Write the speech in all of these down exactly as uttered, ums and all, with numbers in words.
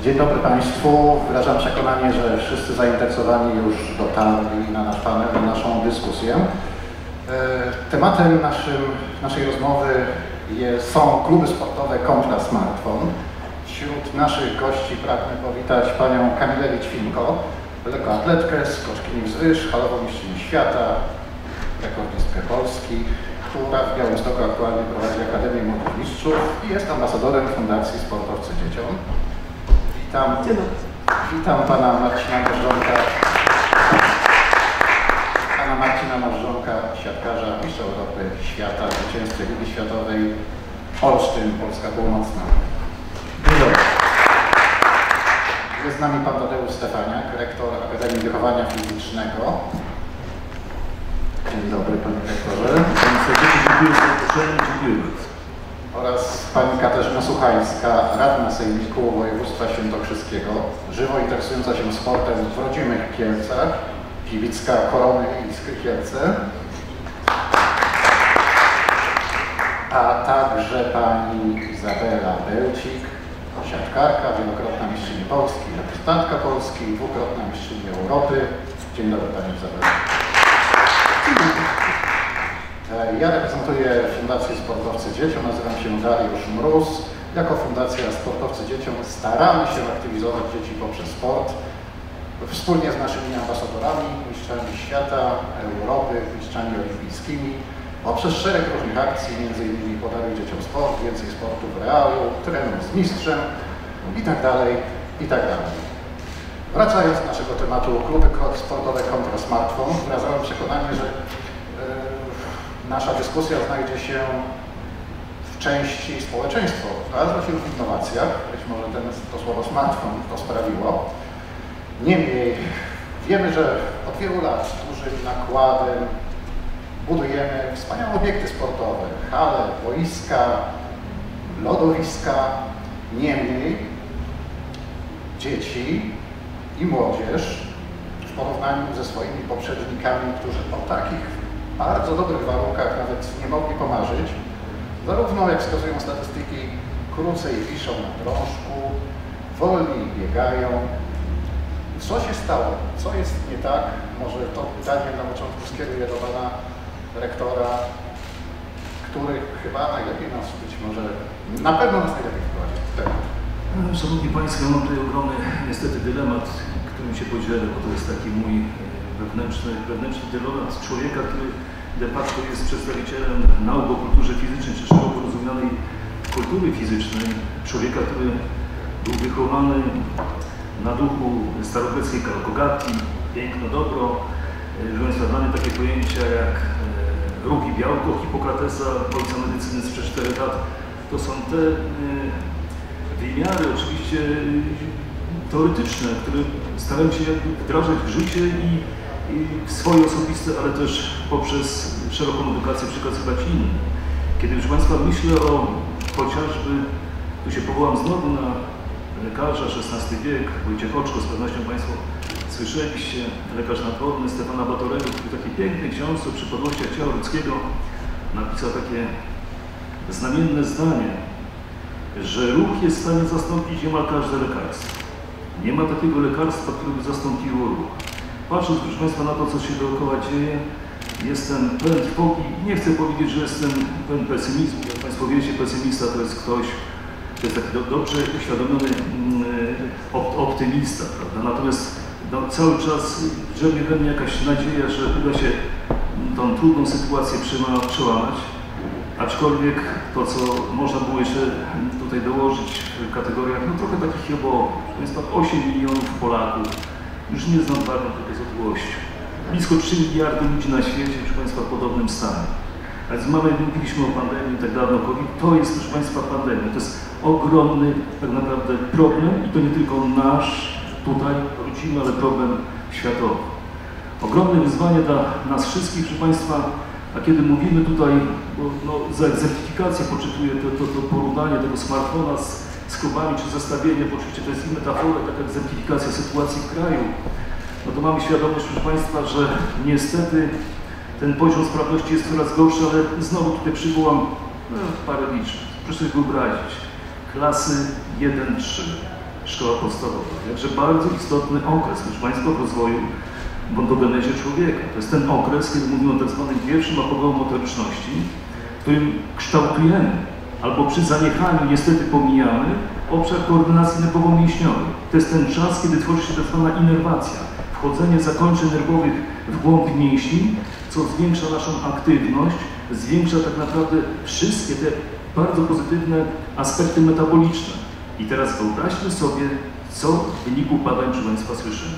Dzień dobry Państwu. Wyrażam przekonanie, że wszyscy zainteresowani już dotarli na nasz panel, na naszą dyskusję. Tematem naszym, naszej rozmowy jest, są kluby sportowe kontra smartfon. Wśród naszych gości pragnę powitać panią Kamilę Litwinko, lekkoatletkę, skoczkini wzwyż, halową mistrzynię świata, rekordistkę Polski, która w Białymstoku aktualnie prowadzi Akademię Młodych Mistrzów i jest ambasadorem Fundacji Sportowcy Dzieciom. Witam, witam pana Marcina Marżonka, pana Marcina Marżonka, siatkarza, mistrza Europy, świata, zwycięzcy Ligi Światowej Olsztyn, Polska Północna. Dzień dobry. Jest z nami pan Tadeusz Stefaniak, rektor Akademii Wychowania Fizycznego. Dzień dobry panie rektorze. Dziękuję za zaproszenie, dziękuję bardzo. Oraz pani Katarzyna Suchańska, radna Sejmiku Województwa Świętokrzyskiego, żywo interesująca się sportem w rodzimych Kielcach, kibicka Korony i Iskry Kielce. A także pani Izabela Bełcik, siatkarka, wielokrotna mistrzyni Polski, reprezentantka Polski, dwukrotna mistrzyni Europy. Dzień dobry pani Izabela. Ja reprezentuję Fundację Sportowcy Dzieciom, nazywam się Dariusz Mróz. Jako Fundacja Sportowcy Dzieciom staramy się aktywizować dzieci poprzez sport. Wspólnie z naszymi ambasadorami, mistrzami świata, Europy, mistrzami olimpijskimi, poprzez szereg różnych akcji, między innymi Podaruj Dzieciom Sport, Więcej Sportu w Realu, Trenuj z Mistrzem i tak dalej, i tak dalej. Wracając do naszego tematu, kluby sportowe kontra smartfon, wyrażałem przekonanie, że nasza dyskusja znajdzie się w części społeczeństwo. Znalazła się w innowacjach, być może ten, to słowo smartfon to sprawiło. Niemniej wiemy, że od wielu lat z dużym nakładem budujemy wspaniałe obiekty sportowe, hale, boiska, lodowiska. Niemniej dzieci i młodzież w porównaniu ze swoimi poprzednikami, którzy o takich bardzo dobrych warunkach nawet nie mogli pomarzyć, zarówno jak wskazują statystyki, krócej wiszą na drążku, wolniej biegają. Co się stało? Co jest nie tak? Może to pytanie na początku skieruję do pana rektora, który chyba najlepiej nas być może, na pewno nas najlepiej wprowadzi w temat. Szanowni Państwo, mam tutaj ogromny niestety dylemat, którym się podzielę, bo to jest taki mój wewnętrzny, wewnętrzny dylemat człowieka, który de facto jest przedstawicielem nauk o kulturze fizycznej, czy szeroko rozumianej kultury fizycznej. Człowieka, który był wychowany na duchu starogreckiej Kalkogati, piękno, dobro. Proszę Państwa, dla mnie takie pojęcia jak ruch i białko Hipokratesa, ojca medycyny sprzed czterech lat, to są te wymiary oczywiście teoretyczne, które staram się jakby wdrażać w życie i, i w swoje osobiste, ale też poprzez szeroką edukację przekazywać innym. Kiedy, proszę Państwa, myślę o chociażby, tu się powołam znowu na lekarza, szesnasty wiek, Wojciech Oczko, z pewnością Państwo słyszeliście, lekarz nadworny Stefana Batorego, który w takiej pięknej książce o przypadłościach ciała ludzkiego napisał takie znamienne zdanie, że ruch jest w stanie zastąpić niemal każde lekarstwo. Nie ma takiego lekarstwa, które by zastąpiło ruch. Patrząc, proszę Państwa, na to, co się dookoła dzieje, jestem pełen trwogi. Nie chcę powiedzieć, że jestem pełen pesymizmu. Jak Państwo wiecie, pesymista to jest ktoś, to jest taki do, dobrze uświadomiony op, optymista, prawda? Natomiast no, cały czas drzemie we mnie jakaś nadzieja, że uda się tą trudną sytuację przełamać. Aczkolwiek to, co można było jeszcze tutaj dołożyć w kategoriach, no trochę takich chyba, jest to osiem milionów Polaków, już nie znam bardzo tylko z odległością. Blisko trzy miliardy ludzi na świecie, proszę Państwa, w podobnym stanie. A więc mamy, mówiliśmy o pandemii tak dawno, COVID, to jest, proszę Państwa, pandemia. To jest ogromny tak naprawdę problem i to nie tylko nasz, tutaj, rodzimy, ale problem światowy. Ogromne wyzwanie dla nas wszystkich, proszę Państwa. A kiedy mówimy tutaj, bo no, za egzemplifikację poczytuję to, to, to porównanie tego smartfona z, z klubami czy zestawienie, bo oczywiście to jest i metafora, taka egzemplifikacja sytuacji w kraju, no to mamy świadomość, proszę Państwa, że niestety ten poziom sprawności jest coraz gorszy, ale znowu tutaj przywołam no, parę liczb. Proszę sobie wyobrazić, klasy jeden trzy, szkoła podstawowa. Także bardzo istotny okres, proszę Państwa, w rozwoju, w ontogenezie człowieka. To jest ten okres, kiedy mówimy o tak zwanym pierwszym apogeum motoryczności, w którym kształtujemy, albo przy zaniechaniu niestety pomijamy obszar koordynacji nerwowo-mięśniowej. To jest ten czas, kiedy tworzy się tak zwana inerwacja, wchodzenie zakończeń nerwowych w głąb mięśni, co zwiększa naszą aktywność, zwiększa tak naprawdę wszystkie te bardzo pozytywne aspekty metaboliczne. I teraz wyobraźmy sobie, co w wyniku badań, proszę Państwa, słyszymy,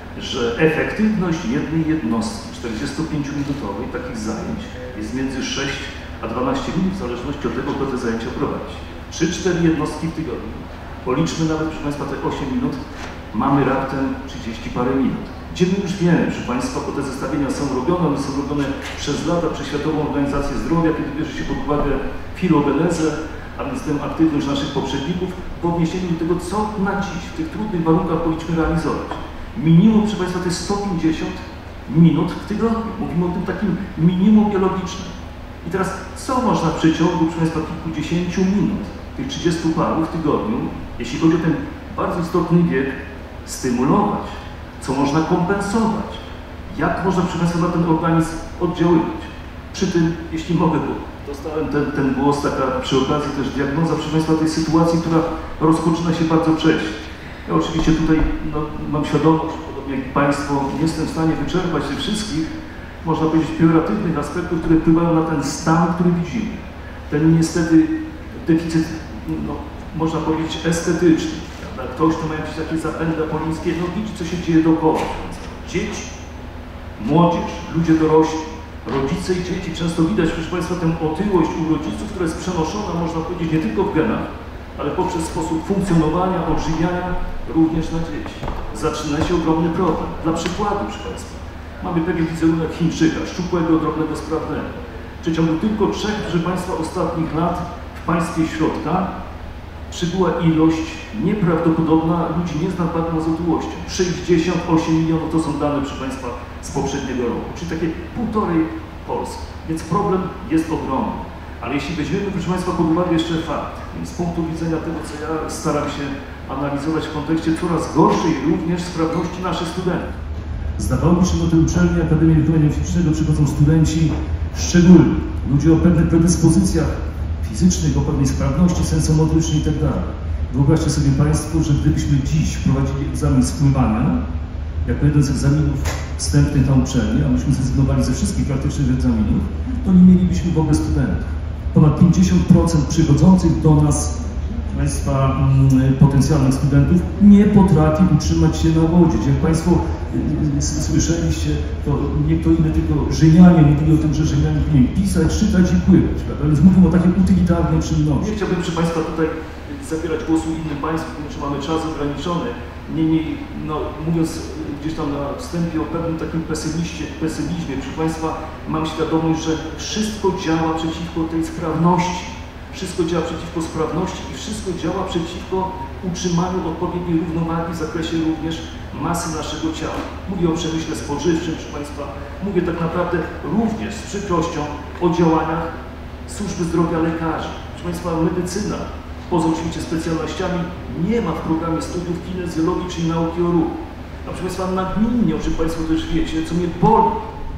że efektywność jednej jednostki czterdziestopięciominutowej takich zajęć jest między sześć a dwanaście minut, w zależności od tego, kto te zajęcia prowadzi. trzy cztery jednostki w tygodniu. Policzmy nawet, proszę Państwa, te osiem minut, mamy raptem trzydzieści parę minut. Gdzie my już wiemy, proszę Państwa, bo te zestawienia są robione, one są robione przez lata przez Światową Organizację Zdrowia, kiedy bierze się pod uwagę filogenezę, a więc tę aktywność naszych poprzedników, w odniesieniu do tego, co na dziś, w tych trudnych warunkach powinniśmy realizować. Minimum, proszę Państwa, to jest sto pięćdziesiąt minut w tygodniu. Mówimy o tym takim minimum biologicznym. I teraz, co można w przeciągu, proszę Państwa, kilkudziesięciu minut, tych trzydziestu paru w tygodniu, jeśli chodzi o ten bardzo istotny wiek, stymulować? Co można kompensować? Jak można, proszę Państwa, na ten organizm oddziaływać? Przy tym, jeśli mogę, bo dostałem ten, ten głos, taka przy okazji też diagnoza, proszę Państwa, tej sytuacji, która rozpoczyna się bardzo wcześnie. Ja oczywiście tutaj no, mam świadomość, podobnie jak Państwo, nie jestem w stanie wyczerpać tych wszystkich, można powiedzieć, pejoratywnych aspektów, które wpływają na ten stan, który widzimy. Ten niestety deficyt, no, można powiedzieć, estetyczny. Prawda? Ktoś, kto ma jakieś takie zapędy apolińskie, no widzi, co się dzieje dookoła. Dzieci, młodzież, ludzie dorośli, rodzice i dzieci. Często widać, proszę Państwa, tę otyłość u rodziców, która jest przenoszona, można powiedzieć, nie tylko w genach, ale poprzez sposób funkcjonowania, odżywiania również na dzieci. Zaczyna się ogromny problem. Dla przykładu, proszę Państwa, mamy pewien wizerunek Chińczyka, szczupłego, drobnego, sprawnego. W przeciągu tylko trzech, proszę Państwa, ostatnich lat w państwie środka przybyła ilość nieprawdopodobna ludzi nieznapadna z otyłością. sześćdziesiąt osiem milionów to są dane, proszę Państwa, z poprzedniego roku, czyli takie półtorej Polski. Więc problem jest ogromny. Ale jeśli weźmiemy, proszę Państwa, pod uwagę jeszcze fakt, z punktu widzenia tego, co ja staram się analizować w kontekście coraz gorszej również sprawności naszych studentów. Zdawało mi się, że do tej uczelni Akademii Wychowania Fizycznego przychodzą studenci szczególni, ludzie o pewnych predyspozycjach fizycznych, o pewnej sprawności sensomotorycznej itd. Wyobraźcie sobie Państwo, że gdybyśmy dziś prowadzili egzamin z pływania, jako jeden z egzaminów wstępnych na uczelnię, a myśmy zrezygnowali ze wszystkich praktycznych egzaminów, to nie mielibyśmy w ogóle studentów. Ponad pięćdziesiąt procent przychodzących do nas Państwa mm, potencjalnych studentów nie potrafi utrzymać się na wodzie. Jak Państwo y, y, słyszeliście, to nie kto inny, tylko Rzymianie mówili o tym, że Rzymianie powinni pisać, czytać i pływać. Prawda? Więc mówimy o takiej utylitarnej czynności. Nie chciałbym, proszę Państwa, tutaj zabierać głosu innym Państwu, ponieważ mamy czas ograniczony. Niemniej, no, mówiąc gdzieś tam na wstępie o pewnym takim pesymiście, pesymizmie, proszę Państwa, mam świadomość, że wszystko działa przeciwko tej sprawności. Wszystko działa przeciwko sprawności i wszystko działa przeciwko utrzymaniu odpowiedniej równowagi w zakresie również masy naszego ciała. Mówię o przemyśle spożywczym, proszę Państwa. Mówię tak naprawdę również z przykrością o działaniach służby zdrowia lekarzy. Proszę Państwa, medycyna, poza oczywiście specjalnościami, nie ma w programie studiów kinezjologii, czyli nauki o ruchu. A proszę Państwa, nagminnie, o czym Państwo też wiecie, co mnie boli,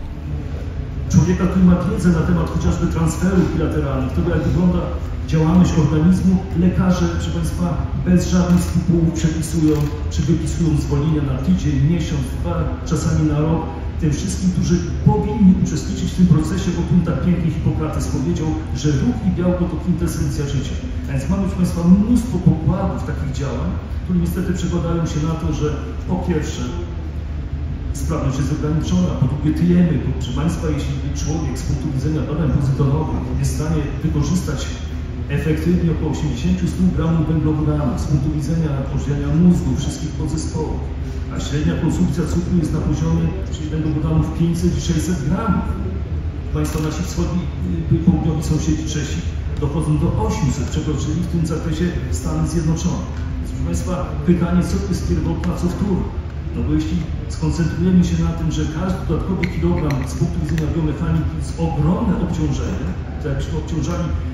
człowieka, który ma wiedzę na temat chociażby transferów bilateralnych, tego, jak wygląda działalność organizmu, lekarze, proszę Państwa, bez żadnych skrupułów przepisują, czy wypisują zwolnienia na tydzień, miesiąc, dwa, czasami na rok. Tym wszystkim, którzy powinni uczestniczyć w tym procesie, bo tym tak pięknie Hipokrates powiedział, że ruch i białko to kwintesencja życia. A więc mamy, proszę Państwa, mnóstwo pokładów takich działań, które niestety przekładają się na to, że po pierwsze sprawność jest ograniczona, po drugie tyjemy, bo proszę Państwa, jeśli człowiek z punktu widzenia badań pozytonowych jest w stanie wykorzystać efektywnie około osiemdziesiąt do stu gramów węglowodanów z punktu widzenia ożywiania mózgu, wszystkich podzespołów, a średnia konsumpcja cukru jest na poziomie czyli węglowodanów pięćset do sześćset gramów. Państwo nasi wschodni, południowi sąsiedzi Czesi dochodzą do osiemset, przekroczyli w tym zakresie Stany Zjednoczone. Więc proszę Państwa, pytanie, co to jest pierwotna, co wtórna? No bo jeśli skoncentrujemy się na tym, że każdy dodatkowy kilogram z punktu widzenia biomechaniki jest ogromne obciążenie, to jakbyśmy obciążali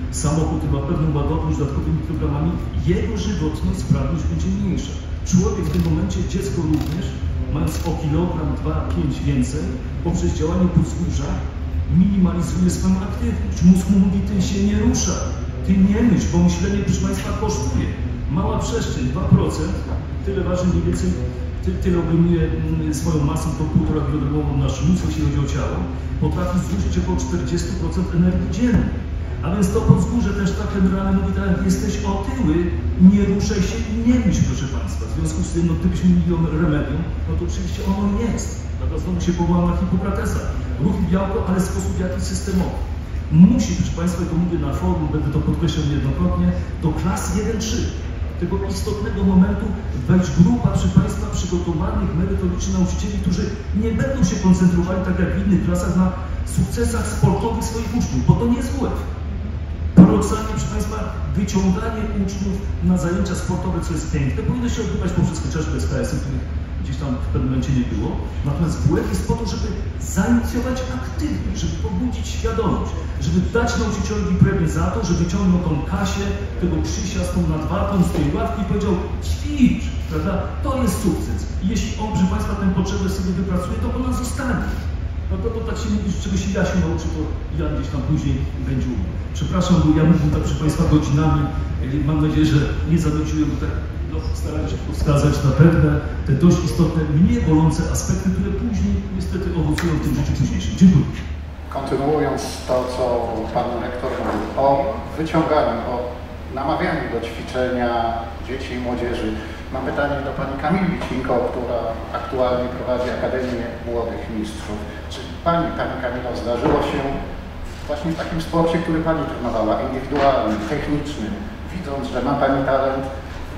samochód ma pewną łagodność dodatkowymi kilogramami, jego żywotność, sprawność będzie mniejsza. Człowiek w tym momencie, dziecko również, mając o kilogram, dwa, pięć więcej, poprzez działanie podwórza minimalizuje swoją aktywność. Mózg mu mówi, ty się nie rusza, ty nie myśl, bo myślenie, proszę Państwa, kosztuje. Mała przestrzeń, dwa procent, tyle waży mniej więcej, ty, tyle obejmuje swoją masą, to półtora kilogramową nasz mózg, jeśli chodzi o ciało, potrafi zużyć około czterdzieści procent energii dziennej. A więc to podwórze też tak generalnie mówi, tak, jesteś otyły, nie ruszaj się i nie myśl, proszę Państwa. W związku z tym, no gdybyśmy mieli remedium, no to oczywiście ono jest. Dlatego znowu się powołam na Hipokratesa. Ruch i białko, ale w sposób jakiś systemowy. Musi, proszę Państwa, to mówię na forum, będę to podkreślał niejednokrotnie, do klas jeden trzy. Tego istotnego momentu wejść grupa, proszę Państwa, przygotowanych merytorycznie nauczycieli, którzy nie będą się koncentrowali, tak jak w innych klasach, na sukcesach sportowych swoich uczniów, bo to nie jest W F. Paradoksalnie, proszę Państwa, wyciąganie uczniów na zajęcia sportowe, co jest piękne, powinno się odbywać poprzez chociażby S K S-y, których gdzieś tam w pewnym momencie nie było. Natomiast W F jest po to, żeby zainicjować aktywność, żeby pobudzić świadomość, żeby dać nauczycielowi premię za to, że wyciągnął tą Kasię, tego Krzysia z tą nadwartą z tej ławki i powiedział, ćwicz, prawda? To jest sukces. I jeśli on, proszę Państwa, tę potrzebę sobie wypracuje, to ona zostanie. No to, to tak się mówi, że czegoś ja się nauczy, to ja gdzieś tam później będzie umiał. Przepraszam, bo ja mógłbym tak, proszę Państwa, godzinami. Mam nadzieję, że nie zanudziłem, bo tak no, starałem się wskazać na pewne, te dość istotne, mniej bolące aspekty, które później niestety owocują w tym życiu późniejszym. Dziękuję. Kontynuując to, co Pan Rektor mówił o wyciąganiu, o namawianiu do ćwiczenia dzieci i młodzieży, mam pytanie do Pani Kamili Wicinko, która aktualnie prowadzi Akademię Młodych Mistrzów. Czy Pani, Pani Kamilo, zdarzyło się właśnie w takim sporcie, który Pani trenowała, indywidualnym, technicznym, widząc, że ma Pani talent,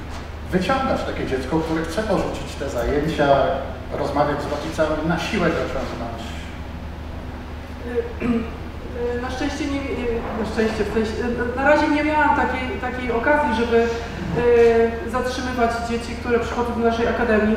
wyciągać takie dziecko, które chce porzucić te zajęcia, rozmawiać z rodzicami, na siłę go ciągnąć? Na szczęście, nie, na szczęście, w sensie, na razie nie miałam takiej, takiej okazji, żeby y, zatrzymywać dzieci, które przychodzą do naszej akademii.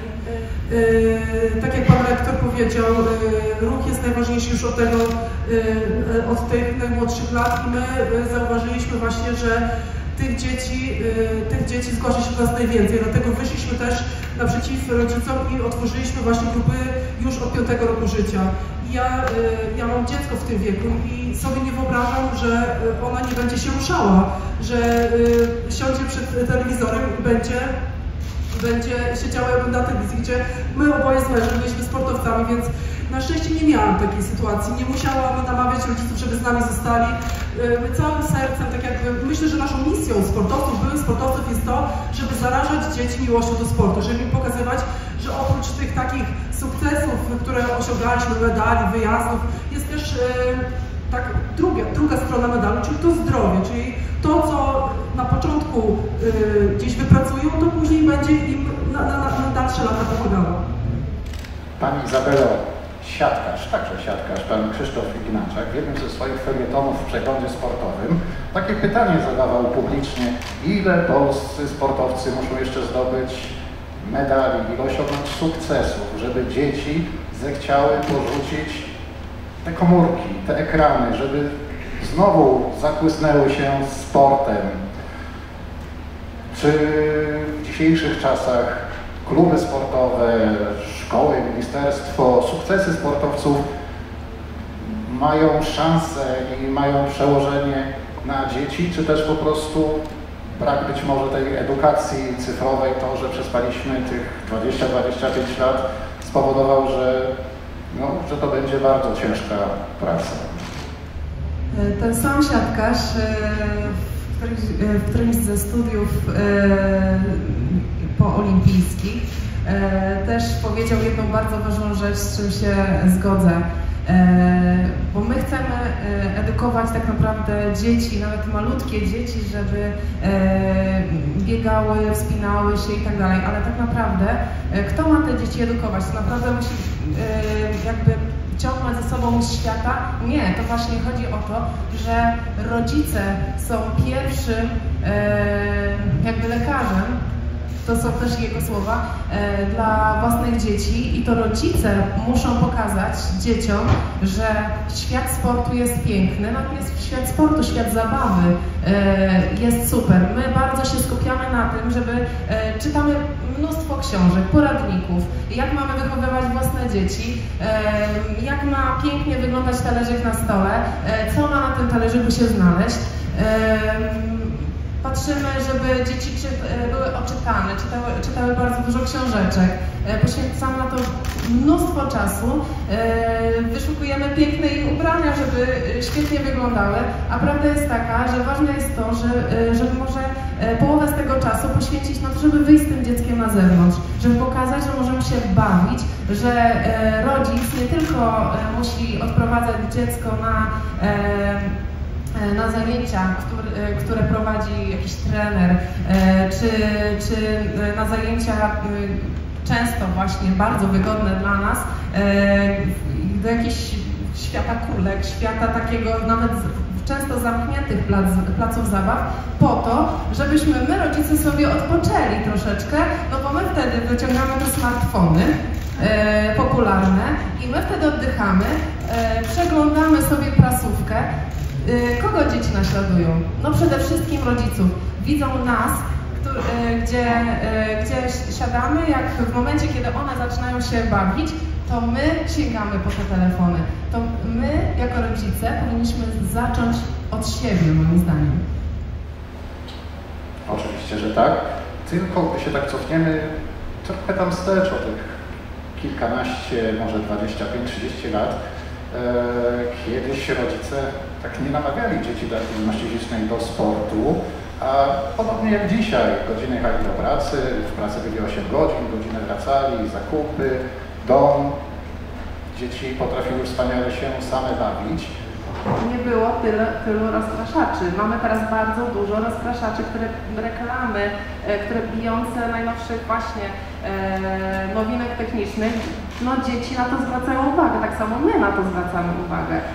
Y, tak jak Pan Rektor powiedział, y, ruch jest najważniejszy już od tego, y, od tych najmłodszych lat i my y, zauważyliśmy właśnie, że tych dzieci, y, tych dzieci zgłasza się do nas najwięcej, dlatego wyszliśmy też naprzeciw rodzicom i otworzyliśmy właśnie grupy już od piątego roku życia. Ja, ja mam dziecko w tym wieku i sobie nie wyobrażam, że ona nie będzie się ruszała, że siądzie przed telewizorem i będzie, będzie siedziała na telewizji, gdzie my oboje z mężem byliśmy sportowcami, więc na szczęście nie miałam takiej sytuacji. Nie musiałam namawiać rodziców, żeby z nami zostali. My całym sercem, tak jakby, myślę, że naszą misją sportowców, byłych sportowców jest to, żeby zarażać dzieci miłością do sportu, żeby im pokazywać, że oprócz tych takich sukcesów, które osiągaliśmy, medali, wyjazdów, jest też e, tak druga, druga strona medalu, czyli to zdrowie, czyli to, co na początku e, gdzieś wypracują, to później będzie im na, na, na dalsze lata pomagało. Pani Izabelo, siatkarz, także siatkarz, pan Krzysztof Ignaczak, w jednym ze swoich felietonów w przeglądzie sportowym takie pytanie zadawał publicznie, ile polscy sportowcy muszą jeszcze zdobyć medali i osiągnąć sukcesów, żeby dzieci zechciały porzucić te komórki, te ekrany, żeby znowu zabłysnęły się sportem. Czy w dzisiejszych czasach kluby sportowe, szkoły, ministerstwo, sukcesy sportowców mają szansę i mają przełożenie na dzieci, czy też po prostu brak być może tej edukacji cyfrowej, to, że przespaliśmy tych dwadzieścia dwadzieścia pięć lat, spowodował, że, no, że to będzie bardzo ciężka praca. Ten sam siatkarz w którymś, w którymś ze studiów poolimpijskich też powiedział jedną bardzo ważną rzecz, z czym się zgodzę. Bo my chcemy edukować tak naprawdę dzieci, nawet malutkie dzieci, żeby biegały, wspinały się i tak dalej, ale tak naprawdę kto ma te dzieci edukować? To naprawdę musi jakby ciągnąć ze sobą z świata? Nie, to właśnie chodzi o to, że rodzice są pierwszym jakby lekarzem to są też jego słowa, dla własnych dzieci i to rodzice muszą pokazać dzieciom, że świat sportu jest piękny, natomiast świat sportu, świat zabawy jest super. My bardzo się skupiamy na tym, żeby czytamy mnóstwo książek, poradników, jak mamy wychowywać własne dzieci, jak ma pięknie wyglądać talerzyk na stole, co ma na tym talerzyku się znaleźć. Patrzymy, żeby dzieci były oczytane, czytały, czytały bardzo dużo książeczek, poświęcamy na to mnóstwo czasu, wyszukujemy piękne ich ubrania, żeby świetnie wyglądały, a prawda jest taka, że ważne jest to, że, żeby może połowę z tego czasu poświęcić na to, żeby wyjść z tym dzieckiem na zewnątrz, żeby pokazać, że możemy się bawić, że rodzic nie tylko musi odprowadzać dziecko na na zajęcia, które, które prowadzi jakiś trener, czy, czy na zajęcia często właśnie bardzo wygodne dla nas, do jakichś świata kulek, świata takiego nawet często zamkniętych plac, placów zabaw, po to, żebyśmy my, rodzice, sobie odpoczęli troszeczkę, no bo my wtedy wyciągamy te smartfony e, popularne i my wtedy oddychamy, e, przeglądamy sobie prasówkę. E, kogo dzieci naśladują? No przede wszystkim rodziców. Widzą nas, który, e, gdzie, e, gdzie siadamy, jak w momencie, kiedy one zaczynają się bawić, to my sięgamy po te telefony. To my, jako rodzice, powinniśmy zacząć od siebie, moim zdaniem. Oczywiście, że tak. Tylko gdy się tak cofniemy trochę tam wstecz o tych kilkanaście, może dwadzieścia pięć trzydzieści lat, e, kiedyś rodzice tak nie namawiali dzieci do aktywności fizycznej, do sportu, a podobnie jak dzisiaj, godziny jechali do pracy, w pracy byli osiem godzin, godzinę wracali, zakupy, dom. Dzieci potrafiły wspaniale się same bawić. Nie było tyle, tylu rozpraszaczy. Mamy teraz bardzo dużo rozpraszaczy, które reklamy, które bijące najnowszych właśnie e, nowinek technicznych. No dzieci na to zwracają uwagę, tak samo my na to zwracamy uwagę. E,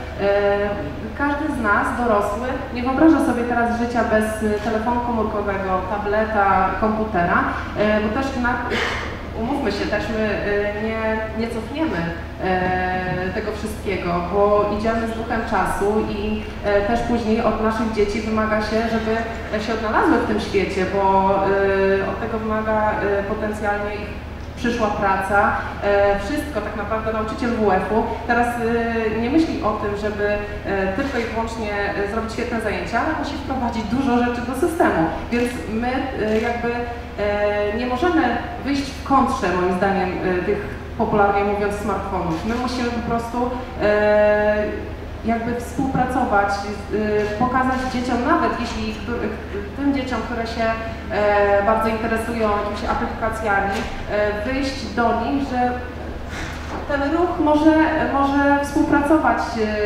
każdy z nas, dorosły, nie wyobraża sobie teraz życia bez telefonu komórkowego, tableta, komputera, e, bo też na, umówmy się, też my nie, nie cofniemy e, tego wszystkiego, bo idziemy z duchem czasu i e, też później od naszych dzieci wymaga się, żeby się odnalazły w tym świecie, bo e, od tego wymaga e, potencjalnie ich przyszła praca, e, wszystko tak naprawdę nauczyciel W F-u teraz e, nie myśli o tym, żeby e, tylko i wyłącznie e, zrobić świetne zajęcia, ale musi wprowadzić dużo rzeczy do systemu, więc my e, jakby e, nie możemy wyjść w kontrze, moim zdaniem, e, tych popularnie mówiąc smartfonów. My musimy po prostu e, jakby współpracować, pokazać dzieciom, nawet jeśli tym dzieciom, które się bardzo interesują jakimiś aplikacjami, wyjść do nich, że ten ruch może, może współpracować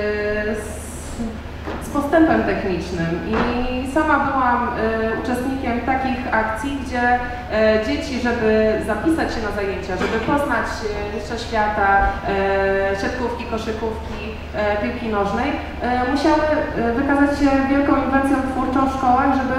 z, z postępem technicznym. I sama byłam uczestnikiem takich akcji, gdzie dzieci, żeby zapisać się na zajęcia, żeby poznać mistrza świata, siatkówki, koszykówki, piłki nożnej, musiały wykazać się wielką inwencją twórczą w szkołach, żeby,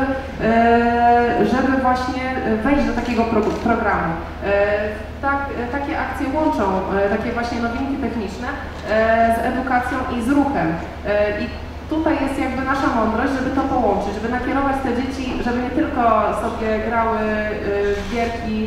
żeby właśnie wejść do takiego pro, programu. Tak, takie akcje łączą takie właśnie nowinki techniczne z edukacją i z ruchem. I tutaj jest jakby nasza mądrość, żeby to połączyć, żeby nakierować te dzieci, żeby nie tylko sobie grały w gierki,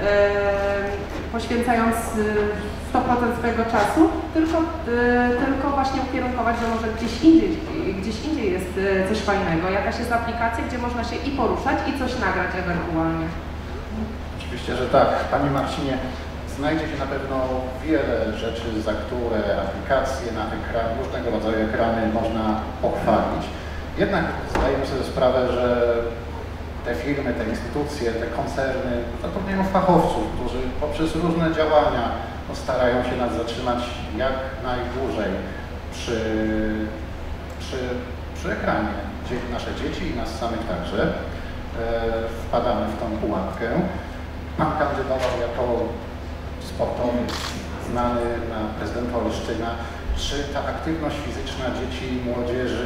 poświęcając sto procent swojego czasu, tylko, tylko właśnie ukierunkować, że może gdzieś indziej, gdzieś indziej jest coś fajnego, jakaś jest aplikacja, gdzie można się i poruszać, i coś nagrać ewentualnie. Oczywiście, że tak. Pani Marcinie, znajdzie się na pewno wiele rzeczy, za które aplikacje na ekran, różnego rodzaju ekrany można pochwalić. Jednak zdajemy sobie sprawę, że te firmy, te instytucje, te koncerny zatrudniają fachowców, którzy poprzez różne działania no, starają się nas zatrzymać jak najdłużej przy, przy, przy ekranie. Nasze dzieci i nas samych także e, wpadamy w tą pułapkę. Pan kandydował jako sportowiec znany na prezydenta Olsztyna. Czy ta aktywność fizyczna dzieci i młodzieży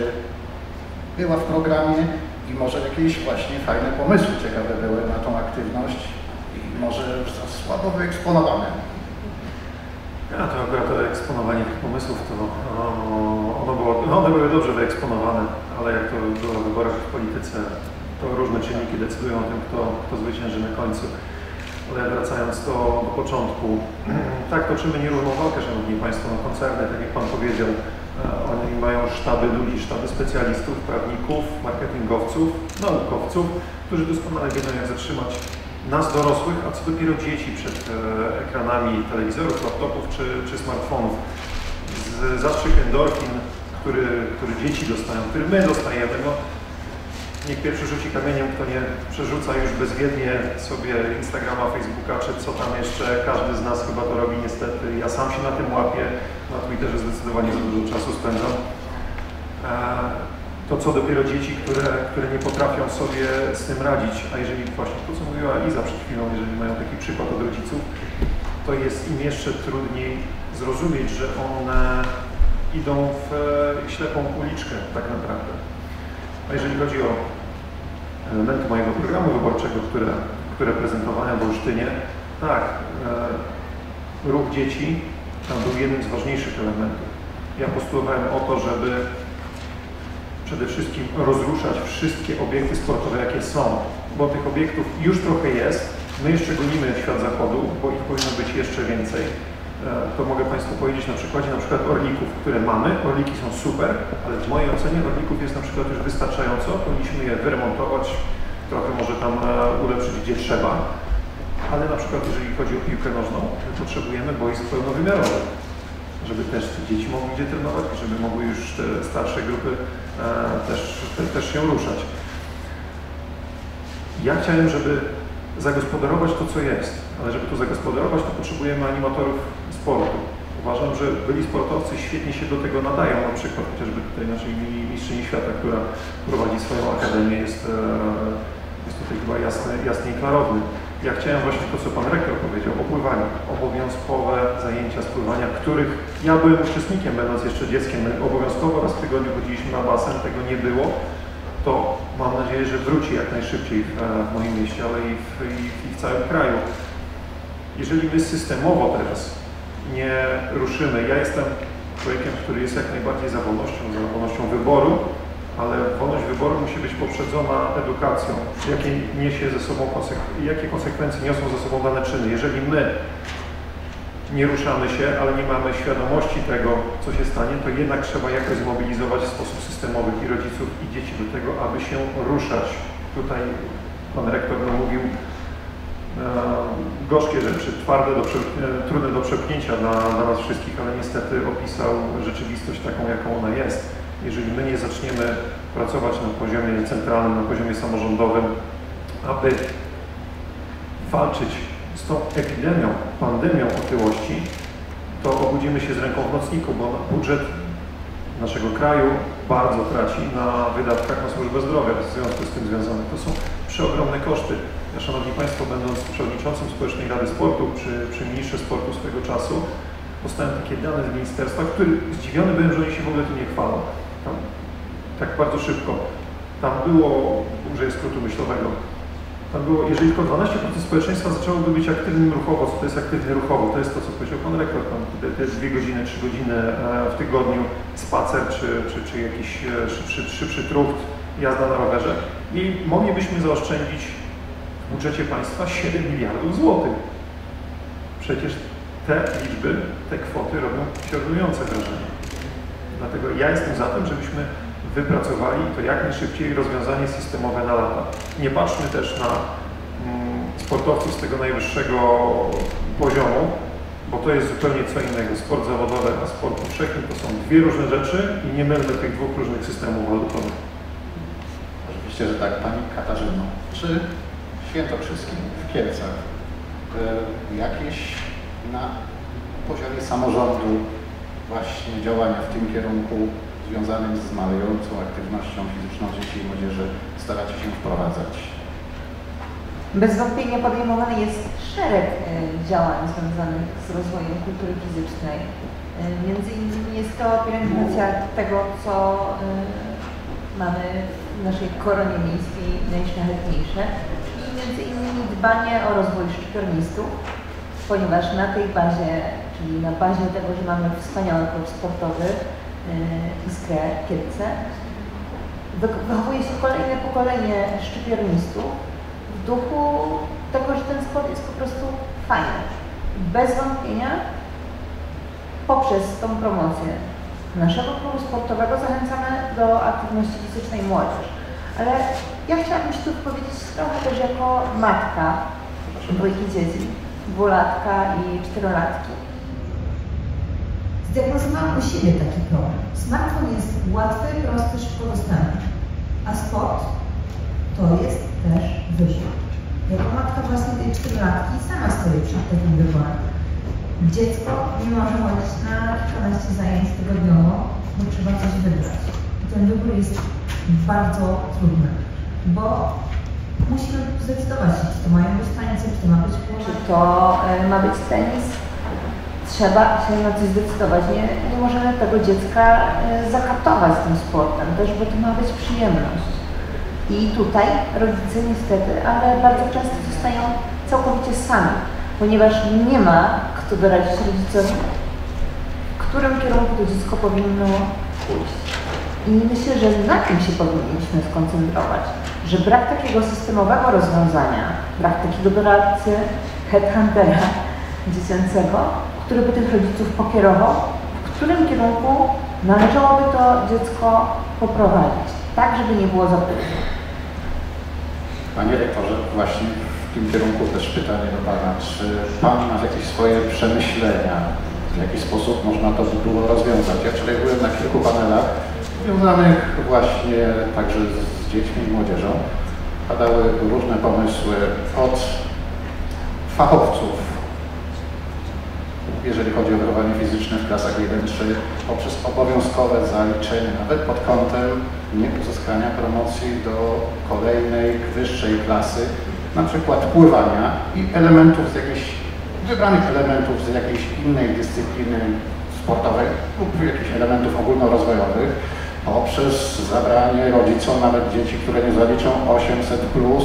była w programie i może jakieś właśnie fajne pomysły ciekawe były na tą aktywność? może za słabo wyeksponowane. Ja to akurat to eksponowanie tych pomysłów, to ono było, one były dobrze wyeksponowane, ale jak to było w wyborach w polityce, to różne czynniki decydują o tym, kto, kto zwycięży na końcu. Ale wracając do, do początku, tak, toczymy nierówną walkę, Szanowni Państwo, na koncerny, tak jak Pan powiedział. Oni mają sztaby ludzi, sztaby specjalistów, prawników, marketingowców, naukowców, którzy doskonale wiedzą, jak zatrzymać nas dorosłych, a co dopiero dzieci przed ekranami telewizorów, laptopów czy, czy smartfonów. Z, zastrzyk endorfin, który, który dzieci dostają, który my dostajemy, no, niech pierwszy rzuci kamieniem, kto nie przerzuca już bezwiednie sobie Instagrama, Facebooka, czy co tam jeszcze, każdy z nas chyba to robi niestety. Ja sam się na tym łapię, na Twitterze zdecydowanie za dużo czasu spędzam. To co dopiero dzieci, które, które nie potrafią sobie z tym radzić, a jeżeli właśnie to, co mówiła Iza przed chwilą, jeżeli mają taki przykład od rodziców, to jest im jeszcze trudniej zrozumieć, że one idą w ślepą uliczkę tak naprawdę. A jeżeli chodzi o elementy mojego programu wyborczego, które, które prezentowałem w Olsztynie, tak, e, ruch dzieci tam był jednym z ważniejszych elementów. Ja postulowałem o to, żeby przede wszystkim rozruszać wszystkie obiekty sportowe, jakie są, bo tych obiektów już trochę jest. My jeszcze gonimy świat zachodu, bo ich powinno być jeszcze więcej. To mogę Państwu powiedzieć na przykładzie na przykład orlików, które mamy. Orliki są super, ale w mojej ocenie orlików jest na przykład już wystarczająco. Powinniśmy je wyremontować, trochę może tam ulepszyć, gdzie trzeba. Ale na przykład jeżeli chodzi o piłkę nożną, potrzebujemy boisk pełnowymiarowych, żeby też dzieci mogły gdzie trenować, żeby mogły już te starsze grupy e, też, te, też się ruszać. Ja chciałem, żeby zagospodarować to, co jest, ale żeby to zagospodarować, to potrzebujemy animatorów sportu. Uważam, że byli sportowcy świetnie się do tego nadają, na przykład chociażby tutaj naszej mistrzyni świata, która prowadzi swoją akademię, jest, jest tutaj chyba jasny, jasny i klarowny. Ja chciałem właśnie to, co Pan Rektor powiedział, o pływaniu, obowiązkowe zajęcia z pływania, których ja byłem uczestnikiem, będąc jeszcze dzieckiem, my obowiązkowo raz w tygodniu chodziliśmy na basen, tego nie było. To mam nadzieję, że wróci jak najszybciej w, w moim mieście, ale i w, i, i w całym kraju. Jeżeli my systemowo teraz nie ruszymy, ja jestem człowiekiem, który jest jak najbardziej za wolnością, za wolnością wyboru, ale wolność wyboru musi być poprzedzona edukacją, jakie niesie ze sobą konsek jakie konsekwencje niosą ze sobą dane czyny. Jeżeli my nie ruszamy się, ale nie mamy świadomości tego, co się stanie, to jednak trzeba jakoś zmobilizować w sposób systemowy i rodziców, i dzieci do tego, aby się ruszać. Tutaj Pan Rektor no, mówił e, gorzkie rzeczy, twarde, do, e, trudne do przepchnięcia dla, dla nas wszystkich, ale niestety opisał rzeczywistość taką, jaką ona jest. Jeżeli my nie zaczniemy pracować na poziomie centralnym, na poziomie samorządowym, aby walczyć z tą epidemią, pandemią otyłości, to obudzimy się z ręką w nocniku, bo budżet naszego kraju bardzo traci na wydatkach na służbę zdrowia w związku z tym związanych. To są przeogromne koszty. Ja, Szanowni Państwo, będąc przewodniczącym Społecznej Rady Sportu przy, przy ministrze sportu swego czasu, dostałem takie dane z ministerstwa, który zdziwiony byłem, że oni się w ogóle tym nie chwalą. Tam, tak bardzo szybko. Tam było, użyję skrótu myślowego, tam było, jeżeli tylko dwanaście procent społeczeństwa zaczęłoby być aktywnym ruchowo, co to jest aktywny ruchowo, to jest to, co powiedział Pan Rektor, tam te, te dwie godziny, trzy godziny w tygodniu, spacer, czy, czy, czy jakiś szybszy, szybszy trucht, jazda na rowerze i moglibyśmy zaoszczędzić w budżecie państwa siedem miliardów złotych. Przecież te liczby, te kwoty robią piorunujące wrażenie. Dlatego ja jestem za tym, żebyśmy wypracowali to jak najszybciej rozwiązanie systemowe na lata. Nie patrzmy też na mm, sportowców z tego najwyższego poziomu, bo to jest zupełnie co innego. Sport zawodowy a sport powszechny to są dwie różne rzeczy i nie mylmy tych dwóch różnych systemów walutowych. Oczywiście, że tak. Pani Katarzyno, czy świętokrzyskim w Kielcach y, jakieś na poziomie samorządu właśnie działania w tym kierunku związanym z malejącą aktywnością fizyczną dzieci i młodzieży staracie się wprowadzać? Bez wątpienia podejmowany jest szereg y, działań związanych z rozwojem kultury fizycznej. Y, między innymi jest to pielęgnacja tego, co y, mamy w naszej koronie miejskiej najszlachetniejsze. I między innymi dbanie o rozwój szczypiornistów, ponieważ na tej bazie, czyli na bazie tego, że mamy wspaniały klub sportowy yy, Iskrę Kielce, wychowuje się kolejne pokolenie szczypiornistów w duchu tego, że ten sport jest po prostu fajny. Bez wątpienia poprzez tą promocję naszego klubu sportowego zachęcamy do aktywności fizycznej młodzież. Ale ja chciałabym się tu powiedzieć trochę też jako matka dwójki dzieci, dwulatka i czterolatki. Zdiagnozowałam u siebie taki problem. Smartfon jest łatwy, prosty, szybko dostępny, a sport to jest też wysiłek. Jako matka właśnie tej czterolatki sama stoję przed takim wyborem. Dziecko nie może chodzić na kilkanaście zajęć tygodniowo, bo trzeba coś wybrać. I ten wybór jest bardzo trudny, bo musimy zdecydować się, czy to mają być tańce, czy to ma być pływanie. Czy to y, ma być tenis? Trzeba się na coś zdecydować. Nie, nie możemy tego dziecka y, zakaptować tym sportem, też, bo to ma być przyjemność. I tutaj rodzice niestety, ale bardzo często zostają całkowicie sami, ponieważ nie ma kto doradzić rodzicowi, w którym kierunku to dziecko powinno pójść. I myślę, że na tym się powinniśmy skoncentrować, że brak takiego systemowego rozwiązania, brak takiego doradcy, headhuntera dziecięcego, który by tych rodziców pokierował, w którym kierunku należałoby to dziecko poprowadzić, tak żeby nie było za późno. Panie rektorze, właśnie w tym kierunku też pytanie do Pana. Czy Pan ma jakieś swoje przemyślenia, w jaki sposób można to by było rozwiązać? Ja wczoraj byłem na kilku panelach związanych właśnie także z dziećmi i młodzieżą. Padały różne pomysły od fachowców, jeżeli chodzi o wychowanie fizyczne w klasach jeden trzy, poprzez obowiązkowe zaliczenie, nawet pod kątem nieuzyskania promocji do kolejnej, wyższej klasy, na przykład pływania i elementów z jakichś, wybranych elementów z jakiejś innej dyscypliny sportowej lub jakichś elementów ogólnorozwojowych, poprzez zabranie rodzicom nawet dzieci, które nie zaliczą osiemset plus.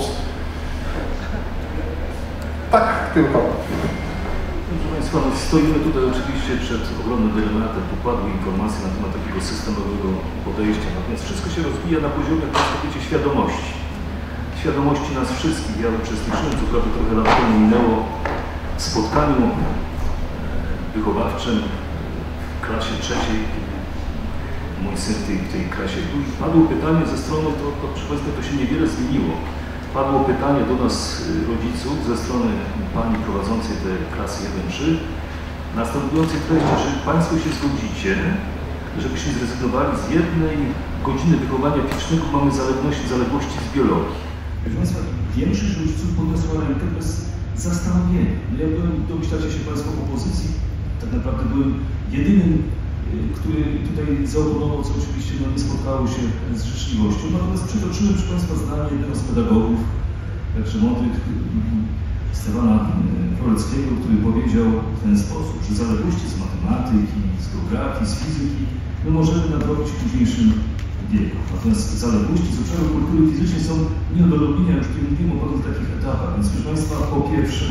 Tak tylko. Proszę Państwa, no stoimy tutaj oczywiście przed ogromnym dylematem. Tu padły informacje na temat takiego systemowego podejścia, natomiast wszystko się rozwija na poziomie, Państwo wiecie, świadomości. Świadomości nas wszystkich. Ja uczestniczyłem, co prawda trochę lat temu minęło, w spotkaniu wychowawczym w klasie trzeciej, mój syn w tej, w tej klasie był i padło pytanie ze strony, to, to proszę Państwa, to się niewiele zmieniło. Padło pytanie do nas rodziców ze strony pani prowadzącej te klasy jeden trzy, następującej treści, czy Państwo się zgodzicie, żebyśmy zrezygnowali z jednej godziny wychowania fizycznego, mamy zaległości, zaległości z biologii. Proszę Państwa, większość rodziców podniosła rękę bez zastanowienia. Ja byłem, domyślacie się Państwo, w opozycji, tak naprawdę byłem jedynym, który tutaj zaoponował, co oczywiście no, nie spotkało się z życzliwością. Natomiast przytoczyłem, proszę Państwa, zdanie jednego z pedagogów, jakże młodych, Stefana Koreckiego, który powiedział w ten sposób, że zaległości z matematyki, z geografii, z fizyki my możemy nadrobić w późniejszym wieku. Natomiast zaległości z obszaru kultury fizycznej są nie do robienia, już nie mówimy o potem takich etapach. Więc proszę Państwa, po pierwsze,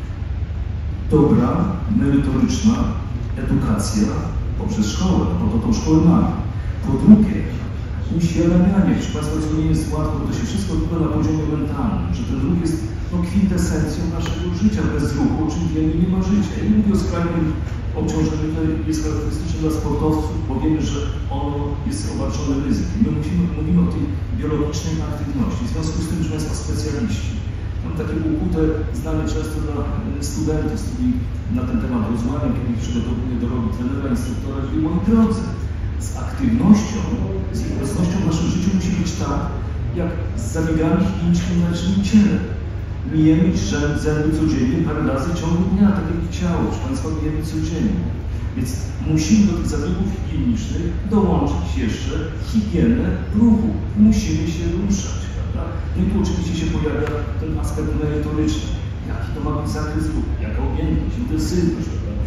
dobra, merytoryczna edukacja poprzez szkołę, bo to tą szkołę mamy. Po drugie, uświadamianie, proszę Państwa, co nie jest łatwo, to się wszystko odbywa na poziomie mentalnym, że ten ruch jest no, kwintesencją naszego życia. Bez ruchu, o czym wiemy, nie ma życia. Ja nie mówię o skrajnym obciążeniu, które jest charakterystyczne dla sportowców, bo wiemy, że ono jest obarczone ryzykiem. My mówimy, mówimy o tej biologicznej aktywności. W związku z tym, że Państwa specjaliści, mam takie ukute, znane często dla studentów, z którymi na ten temat rozmawiam, kiedy ich przygotowuję do roli trenera, instruktora, czyli moi drodzy, z aktywnością, z obecnością w naszym życiu musi być tak, jak z zabiegami klinicznymi na naszym ciele. Myjemy zęby codziennie, parę razy w ciągu dnia, tak jak ciało, proszę Państwa, myjemy codziennie. Więc musimy do tych zabiegów higienicznych dołączyć jeszcze higienę ruchu. Musimy się ruszać, prawda? No i tu oczywiście się pojawia ten aspekt merytoryczny. Jaki to ma być zakres ruchu, jaka objętość, intensywność, prawda?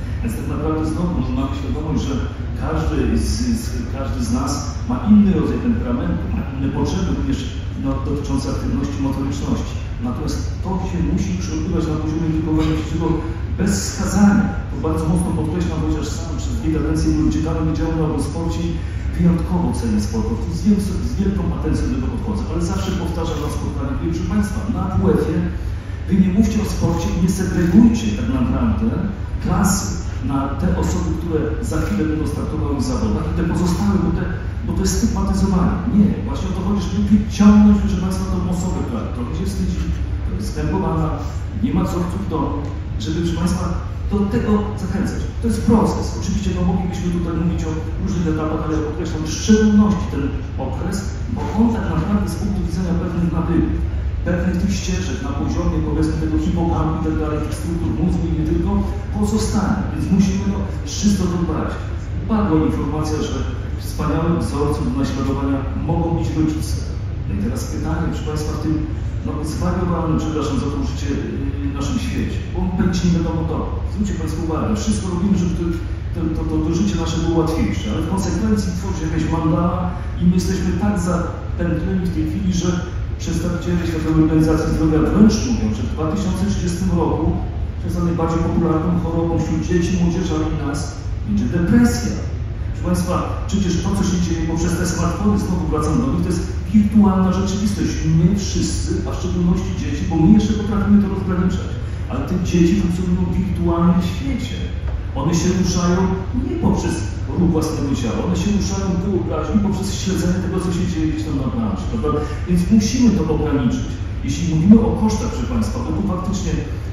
Więc tak naprawdę znowu mamy świadomość, że każdy z, z, każdy z nas ma inny rodzaj temperamentu, ma inne potrzeby również no, dotyczące aktywności motoryczności. Natomiast to się musi przebywać na poziomie wychowania dziecięcego bez skazania. To bardzo mocno podkreślam, chociaż sam przez dwie kadencje byłem ciekawym wydziałem o sporcie i wyjątkowo cenię sportowców. Z, z wielką atencją do tego podchodzę, ale zawsze powtarzam na spotkaniach, proszę Państwa, na W F-ie Wy nie mówcie o sporcie i nie segregujcie tak naprawdę klasy na te osoby, które za chwilę będą startowały w zawodach i te pozostałe, bo, te, bo to jest stygmatyzowanie. Nie, właśnie o to chodzi, żeby wyciągnąć, proszę Państwa, tą osobę, która trochę się wstydzi, to jest skrępowana, nie ma wzorców w domu, żeby, proszę Państwa, do tego zachęcać. To jest proces. Oczywiście no, moglibyśmy tutaj mówić o różnych etapach, ale ja podkreślam w szczególności ten okres, bo on tak naprawdę z punktu widzenia pewnych nawyków, pewnych tych ścieżek na poziomie, powiedzmy, tego hipokampu i tak dalej, tych struktur mózgu i nie tylko, pozostanie. Więc musimy no, czysto to brać. Padła informacja, że wspaniałym wzorcem do naśladowania mogą być rodzice. No i teraz pytanie, proszę Państwa, w tym no, zwariowanym, przepraszam za to użycie, w naszym świecie, bo będzie nie wiadomo to. Zwróćcie Państwo uwagę, wszystko robimy, żeby to, to, to, to, to życie nasze było łatwiejsze, ale w konsekwencji tworzy jakaś mandala i my jesteśmy tak zapętleni w tej chwili, że przedstawiciele Światowej Organizacji Zdrowia wręcz mówią, że w dwa tysiące trzydziestym roku przez najbardziej popularną chorobą wśród dzieci, młodzieży, ale i nas będzie depresja. Proszę Państwa, przecież to, co się dzieje poprzez te smartfony, znowu wracam do nich, to jest wirtualna rzeczywistość. My wszyscy, a w szczególności dzieci, bo my jeszcze potrafimy to rozgraniczać, ale te dzieci funkcjonują w wirtualnym świecie. One się ruszają nie poprzez ruch własnego ciała, one się ruszają w wyobraźni poprzez śledzenie tego, co się dzieje gdzieś tam na planszy, prawda? Więc musimy to ograniczyć. Jeśli mówimy o kosztach, proszę Państwa, bo tu faktycznie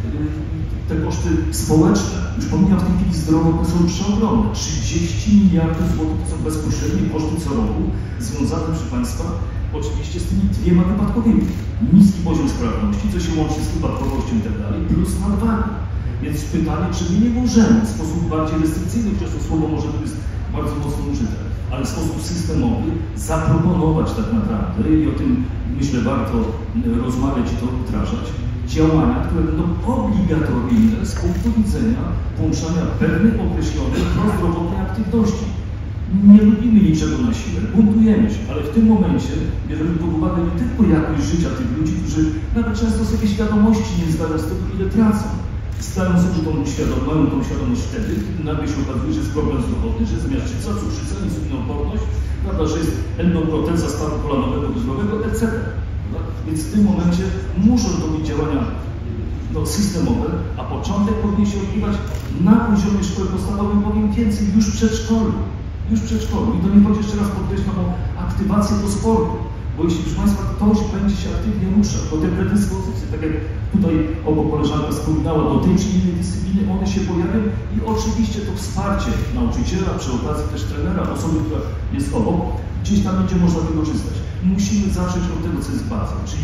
te koszty społeczne, już pomijam w tej chwili zdrowotne, są przeogromne. trzydzieści miliardów złotych to są bezpośrednie koszty co roku, związane, proszę Państwa, oczywiście z tymi dwiema wypadkowymi. Niski poziom sprawności, co się łączy z wypadkowością i tak dalej, plus nadwagi. Więc pytanie, czy my nie możemy w sposób bardziej restrykcyjny, chociaż to słowo może to jest bardzo mocno użyte, ale w sposób systemowy zaproponować tak naprawdę, i o tym myślę warto rozmawiać i to wdrażać, działania, które będą obligatoryjne z punktu widzenia włączania pewnych określonych prozdrowotnej aktywności. Nie lubimy niczego na siłę, buntujemy się, ale w tym momencie bierzemy pod uwagę nie tylko jakość życia tych ludzi, którzy nawet często sobie świadomości nie zdają z tego, ile tracą. Stają sobie tą świadomość, tą świadomość wtedy, kiedy nagle się okazuje, że jest problem zdrowotny, że jest zmiażdżyca, cukrzyca, insulinooporność, prawda, że jest endoproteza stawu kolanowego, drogowego, et cetera. Więc w tym momencie muszą to być działania no, systemowe, a początek powinien się odbywać na poziomie szkoły podstawowej, powiem więcej, już w przedszkolu. Już w przedszkolu. I to nie chodzi jeszcze raz podkreślam o aktywację do sportu. Bo jeśli, proszę Państwa, ktoś będzie się aktywnie ruszał, to te predyspozycje, tak jak tutaj obok koleżanka wspominała, do tej czy innej dyscypliny, one się pojawią i oczywiście to wsparcie nauczyciela, przy okazji też trenera, osoby, która jest obok, gdzieś tam będzie można wykorzystać. Musimy zacząć od tego, co jest bazą, czyli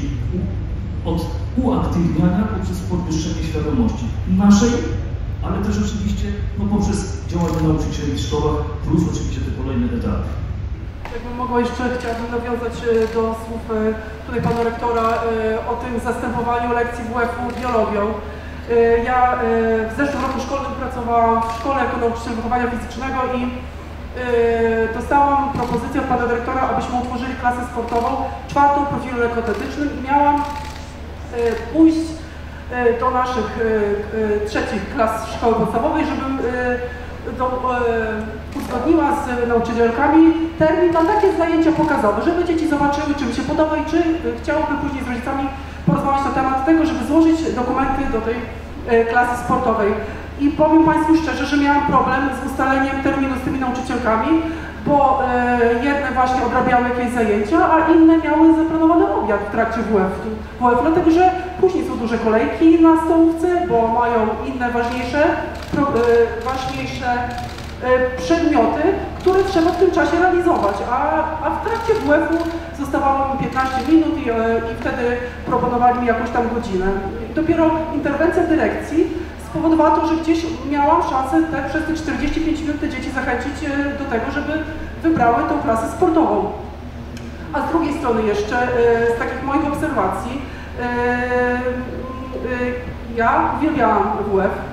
od uaktywniania poprzez podwyższenie świadomości naszej, ale też oczywiście no, poprzez działania nauczycieli w szkołach, plus oczywiście te kolejne etapy. Jakbym mogła jeszcze, chciałabym nawiązać do słów tutaj pana rektora o tym zastępowaniu lekcji W F-u biologią. Ja w zeszłym roku szkolnym pracowałam w szkole jako nauczyciel wychowania fizycznego i dostałam propozycję od pana dyrektora, abyśmy utworzyli klasę sportową, czwartą w profilu lekkoatletycznym i miałam pójść do naszych trzecich klas szkoły podstawowej, żebym do, e, uzgodniła z nauczycielkami termin na takie zajęcia pokazowe, żeby dzieci zobaczyły, czym się podoba i czy chciałyby później z rodzicami porozmawiać na temat tego, żeby złożyć dokumenty do tej e, klasy sportowej. I powiem Państwu szczerze, że miałam problem z ustaleniem terminu z tymi nauczycielkami, bo e, jedne właśnie odrabiały jakieś zajęcia, a inne miały zaplanowany obiad w trakcie W F-u, dlatego że później są duże kolejki na stołówce, bo mają inne ważniejsze, pro, e, ważniejsze e, przedmioty, które trzeba w tym czasie realizować, a, a w trakcie W F-u zostawało mi piętnaście minut i, e, i wtedy proponowali mi jakąś tam godzinę. I dopiero interwencja dyrekcji spowodowała to, że gdzieś miałam szansę te, przez te czterdzieści pięć minut te dzieci zachęcić do tego, żeby wybrały tą klasę sportową. A z drugiej strony jeszcze, z takich moich obserwacji, ja uwielbiałam W F i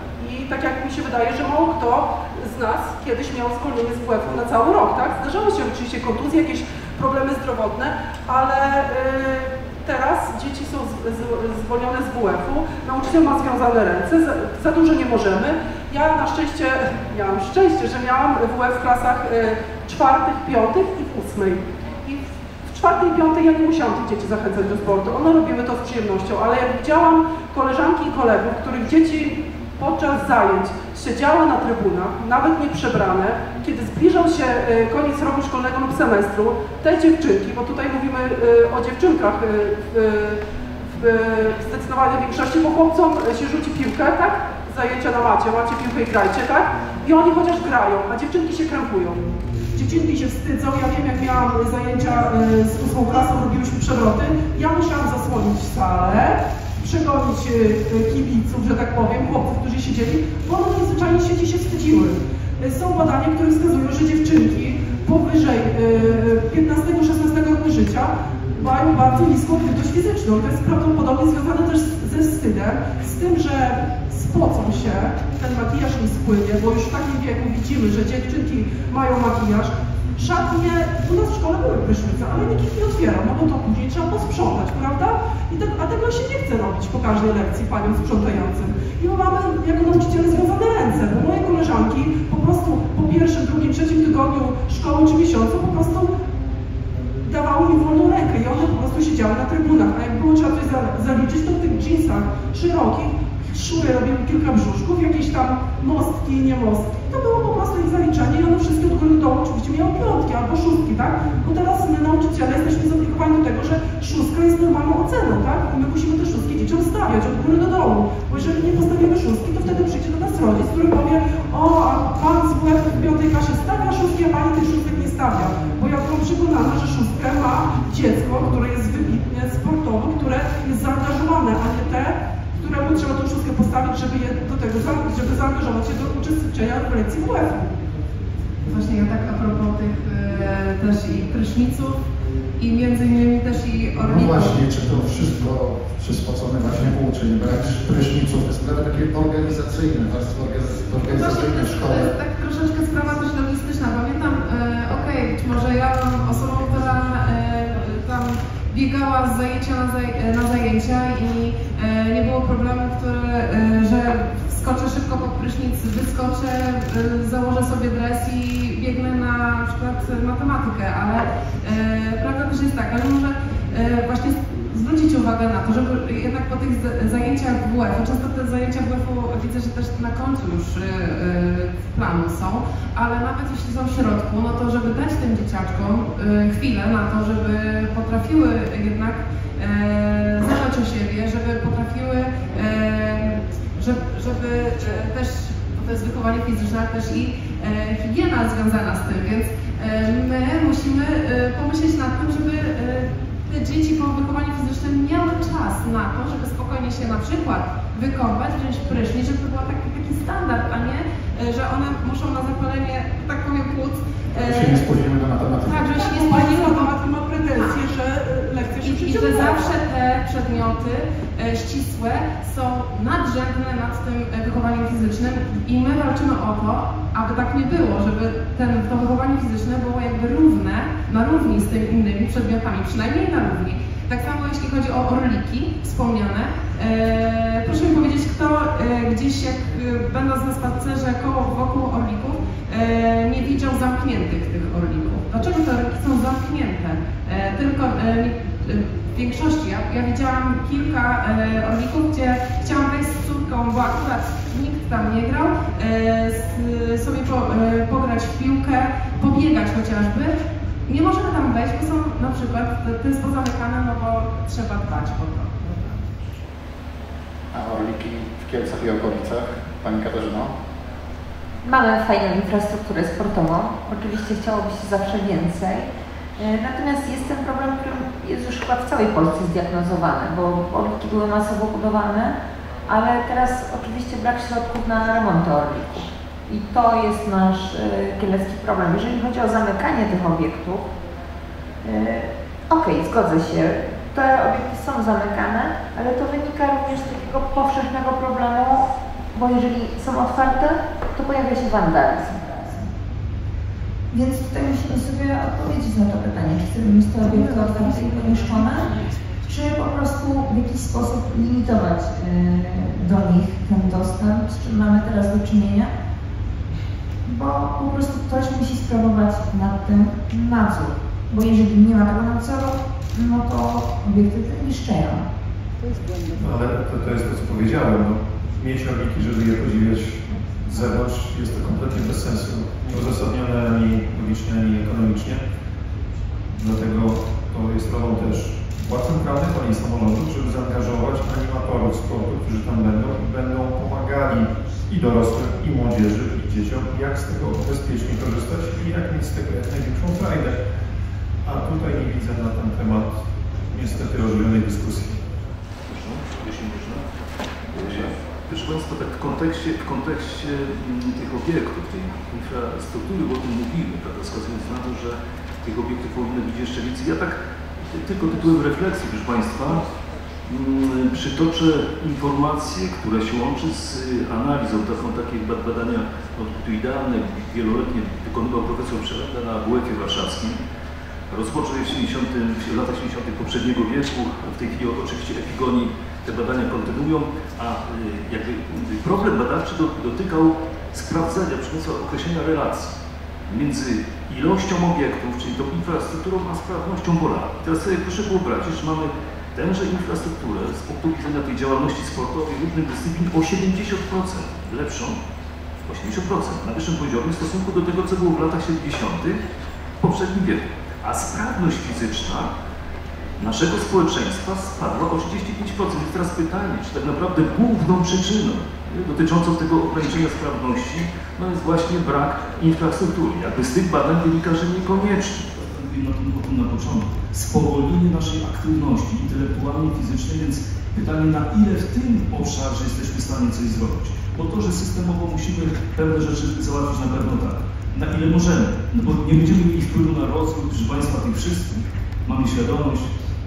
tak jak mi się wydaje, że mało kto z nas kiedyś miał zwolnienie z W F-u na cały rok, tak? Zdarzały się oczywiście kontuzje, jakieś problemy zdrowotne, ale yy, teraz dzieci są z, z, zwolnione z W F-u, nauczyciel ma związane ręce, za, za dużo nie możemy. Ja na szczęście, ja mam szczęście, że miałam W F w klasach y, czwartych, piątych i w ósmej. I w, w czwartej i piątej ja nie musiałam tych dzieci zachęcać do sportu, one robiły to z przyjemnością, ale jak widziałam koleżanki i kolegów, których dzieci podczas zajęć siedziały na trybunach, nawet nie przebrane, kiedy zbliżał się y, koniec roku szkolnego lub semestru, te dziewczynki, bo tutaj mówimy y, o dziewczynkach y, w, w, w zdecydowanej większości, bo chłopcom się rzuci piłkę, tak? Zajęcia na macie, macie piłkę i grajcie, tak? I oni chociaż grają, a dziewczynki się krępują. Dziewczynki się wstydzą, ja wiem, jak miałam zajęcia y, z ósmą klasą, robiliśmy przewroty, ja musiałam zasłonić salę, przegonić y, kibiców, że tak powiem, chłopców, którzy siedzieli, bo one niezwyczajnie sieci się wstydziły. Y, są badania, które wskazują, że dziewczynki powyżej piętnastego szesnastego roku życia mają bardzo niską aktywność fizyczną. To jest prawdopodobnie związane też ze wstydem, z tym, że spocą się, ten makijaż nie spłynie, bo już w takim wieku widzimy, że dziewczynki mają makijaż. Szatnie, u nas w szkole były prysznice, ale nikt ich nie otwierał, no bo to później trzeba posprzątać, prawda? I te, a tego się nie chce robić po każdej lekcji paniom sprzątającym. I my mamy jako nauczyciele związane ręce, bo moje koleżanki po prostu po pierwszym, drugim, trzecim tygodniu szkoły czy miesiącu po prostu dawały mi wolną rękę i one po prostu siedziały na trybunach, a jak było trzeba coś zaliczyć, to w tych dżinsach szerokich szły, robiły kilka brzuszków, jakieś tam mostki, nie mostki. To było po prostu ich zaliczenie i one wszystkie od góry do dołu oczywiście miały piątki albo szóstki, tak? Bo teraz my nauczyciele jesteśmy zobligowani do tego, że szóstka jest normalną oceną, tak? I my musimy te szóstki dzieciom stawiać od góry do dołu. Bo jeżeli nie postawimy szóstki, to wtedy przyjdzie do nas rodzic, który powie: o, a pan z W F w piątej klasie stawia szóstki, a pani tych szóstek nie stawia. Bo ja byłam przekonana, że szóstkę ma dziecko, które jest wybitnie sportowe, które jest zaangażowane, a nie te, któremu trzeba tą szóstkę postawić, żeby je do tego, żeby zaangażować się do uczestniczenia w lekcji W F-u. Właśnie ja tak a propos tych e, też i pryszniców i między innymi też i orlików. No właśnie, czy to wszystko przyspocone właśnie uczy, brak pryszniców, to jest nawet takie organizacyjne, warstwy organizacyjne w szkole. To jest tak troszeczkę sprawa też logistyczna. Pamiętam, e, okej, okay, być może ja byłam osobą, która e, tam biegała z zajęcia na, zaj na zajęcia i e, nie było problemu, który, e, że skoczę szybko pod prysznic, wyskoczę, e, założę sobie dres i biegnę na, na przykład matematykę, ale e, prawda też jest taka, że może e, właśnie zwrócić uwagę na to, żeby jednak po tych zajęciach W F-u, często te zajęcia W F-u widzę, że też na końcu już yy, planu są, ale nawet jeśli są w środku, no to żeby dać tym dzieciaczkom yy, chwilę na to, żeby potrafiły jednak yy, zadbać o siebie, żeby potrafiły, yy, żeby, żeby yy, też, bo to jest wychowanie fizyczne, ale też i yy, higiena związana z tym, więc yy, my musimy yy, pomyśleć nad tym, żeby yy, te dzieci po wychowaniu fizycznym miały czas na to, żeby spokojnie się na przykład wykąpać, wziąć prysznic, żeby to był taki, taki standard, a nie, że one muszą na zapalenie, tak powiem, płuc. Że się nie spóźnimy do matematyki. Tak, że się nie spóźnimy do matematyki, ma pretensje, że lekcje się I, i że zawsze te przedmioty e, ścisłe są nadrzędne nad tym wychowaniem fizycznym i my walczymy o to, aby tak nie było, żeby ten, to wychowanie fizyczne było jakby równe, na równi z tymi innymi przedmiotami, przynajmniej na równi. Tak samo jeśli chodzi o orliki wspomniane, e, proszę mi powiedzieć, kto e, gdzieś jak e, będąc na spacerze koło wokół orlików e, nie widział zamkniętych tych orlików. Dlaczego te orliki są zamknięte? E, tylko e, w większości, ja, ja widziałam kilka e, orlików, gdzie chciałam wejść z córką, bo akurat nikt tam nie grał, e, z, sobie po, e, pograć w piłkę, pobiegać chociażby. Nie możemy tam wejść, bo są na przykład, to jest pozamykane, no bo trzeba dbać o to. A orliki w Kielcach i okolicach? Pani Katarzyno? Mamy fajną infrastrukturę sportową. Oczywiście chciałoby się zawsze więcej. Natomiast jest ten problem, który jest już chyba w całej Polsce zdiagnozowany, bo orliki były masowo budowane, ale teraz oczywiście brak środków na remonty orlików. I to jest nasz y, kielecki problem. Jeżeli chodzi o zamykanie tych obiektów, y, okej, okay, zgodzę się, te obiekty są zamykane, ale to wynika również z takiego powszechnego problemu bo jeżeli są otwarte, to pojawia się wandalizm. Więc tutaj musimy sobie odpowiedzieć na to pytanie, czy chcemy mieć te obiekty otwarte i pomieszczone, czy po prostu w jakiś sposób limitować yy, do nich ten dostęp, z czym mamy teraz do czynienia, bo po prostu ktoś musi sprawować nad tym nadzór, bo jeżeli nie ma tego nadzoru, no to obiekty te niszczeją. No, ale to, to jest to, co powiedziałem, no, mieć obiekty, żeby je podziwiać z zewnątrz, jest to kompletnie bez sensu, nieuzasadnione ani logicznie, ani ekonomicznie, dlatego to jest rolą też władz centralnych, ale i samorządów, żeby zaangażować animatorów sportu, którzy tam będą i będą pomagali i dorosłym, i młodzieży, i dzieciom, jak z tego bezpiecznie korzystać i jak mieć z tego jak największą frajdę. A tutaj nie widzę na ten temat niestety ożywionej dyskusji. Jeśli można. Proszę Państwa, tak w kontekście, w kontekście tych obiektów, tej infrastruktury, bo o tym mówimy, prawda, wskazując na to, że tych obiektów powinno być jeszcze więcej. Ja tak tylko tytułem refleksji, proszę Państwa, przytoczę informację, która się łączy z analizą taką takiej badania longitudinalne, wieloletnie wykonywał profesor Przelenda na W F ie warszawskim. Rozpoczął je w latach siedemdziesiątych poprzedniego wieku, w tej chwili oczywiście Epigoni te badania kontynuują, a jakby problem badawczy dotykał sprawdzania, proszę określenia relacji między ilością obiektów, czyli tą infrastrukturą, a sprawnością pola. I teraz sobie proszę wyobrazić, że mamy tęże infrastrukturę z punktu widzenia tej działalności sportowej różnych dyscyplin o siedemdziesiąt procent lepszą, osiemdziesiąt procent na wyższym poziomie w stosunku do tego, co było w latach siedemdziesiątych w poprzednim wieku. A sprawność fizyczna naszego społeczeństwa spadła o trzydzieści pięć procent. Więc teraz pytanie, czy tak naprawdę główną przyczyną dotyczącą tego ograniczenia sprawności no jest właśnie brak infrastruktury. Jakby z tych badań wynika, że niekoniecznie. Mówiłem o tym, o tym na początku. Spowolnienie naszej aktywności intelektualnej, fizycznej, więc pytanie, na ile w tym obszarze jesteśmy w stanie coś zrobić. Bo to, że systemowo musimy pewne rzeczy załatwić, na pewno tak. Na ile możemy, no bo nie będziemy mieli wpływu na rozwój, proszę Państwa, tych wszystkich. Mamy świadomość,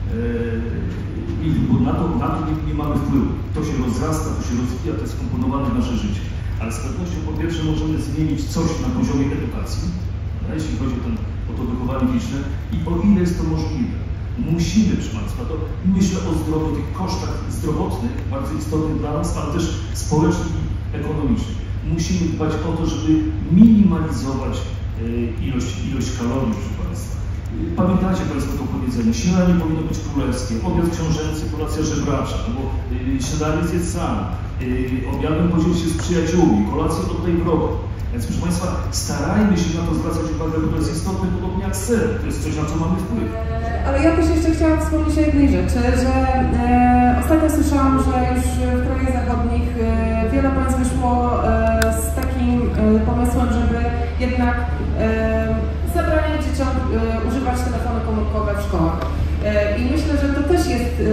yy, bo na to, na to nie, nie mamy wpływu. To się rozrasta, to się rozwija, to jest wkomponowane w nasze życie. Ale z pewnością po pierwsze możemy zmienić coś na poziomie edukacji, no, jeśli chodzi o, ten, o to wychowanie fizyczne i o ile jest to możliwe. Musimy, proszę Państwa, to myślę o zdrowiu, tych kosztach zdrowotnych, bardzo istotnych dla nas, ale też społecznych i ekonomicznych. Musimy dbać o to, żeby minimalizować ilość, ilość kalorii, proszę Państwa. Pamiętacie Państwo to powiedzenie, śniadanie powinno być królewskie, obiad książęcy, kolacja żebracza, albo śniadanie zjedz sam, obiadem podziel się z przyjaciółmi, kolację oddaj wrogu. Więc proszę Państwa, starajmy się na to zwracać uwagę, bo to jest istotne, podobnie jak ser, to jest coś, na co mamy wpływ. Ale ja też jeszcze chciałam wspomnieć o jednej rzeczy, że e, ostatnio słyszałam, że już w krajach zachodnich e, wiele państw wyszło e, z takim e, pomysłem, żeby jednak e, zabraniać dzieciom e, używać telefony komórkowe w szkołach. E, I myślę, że to też jest e,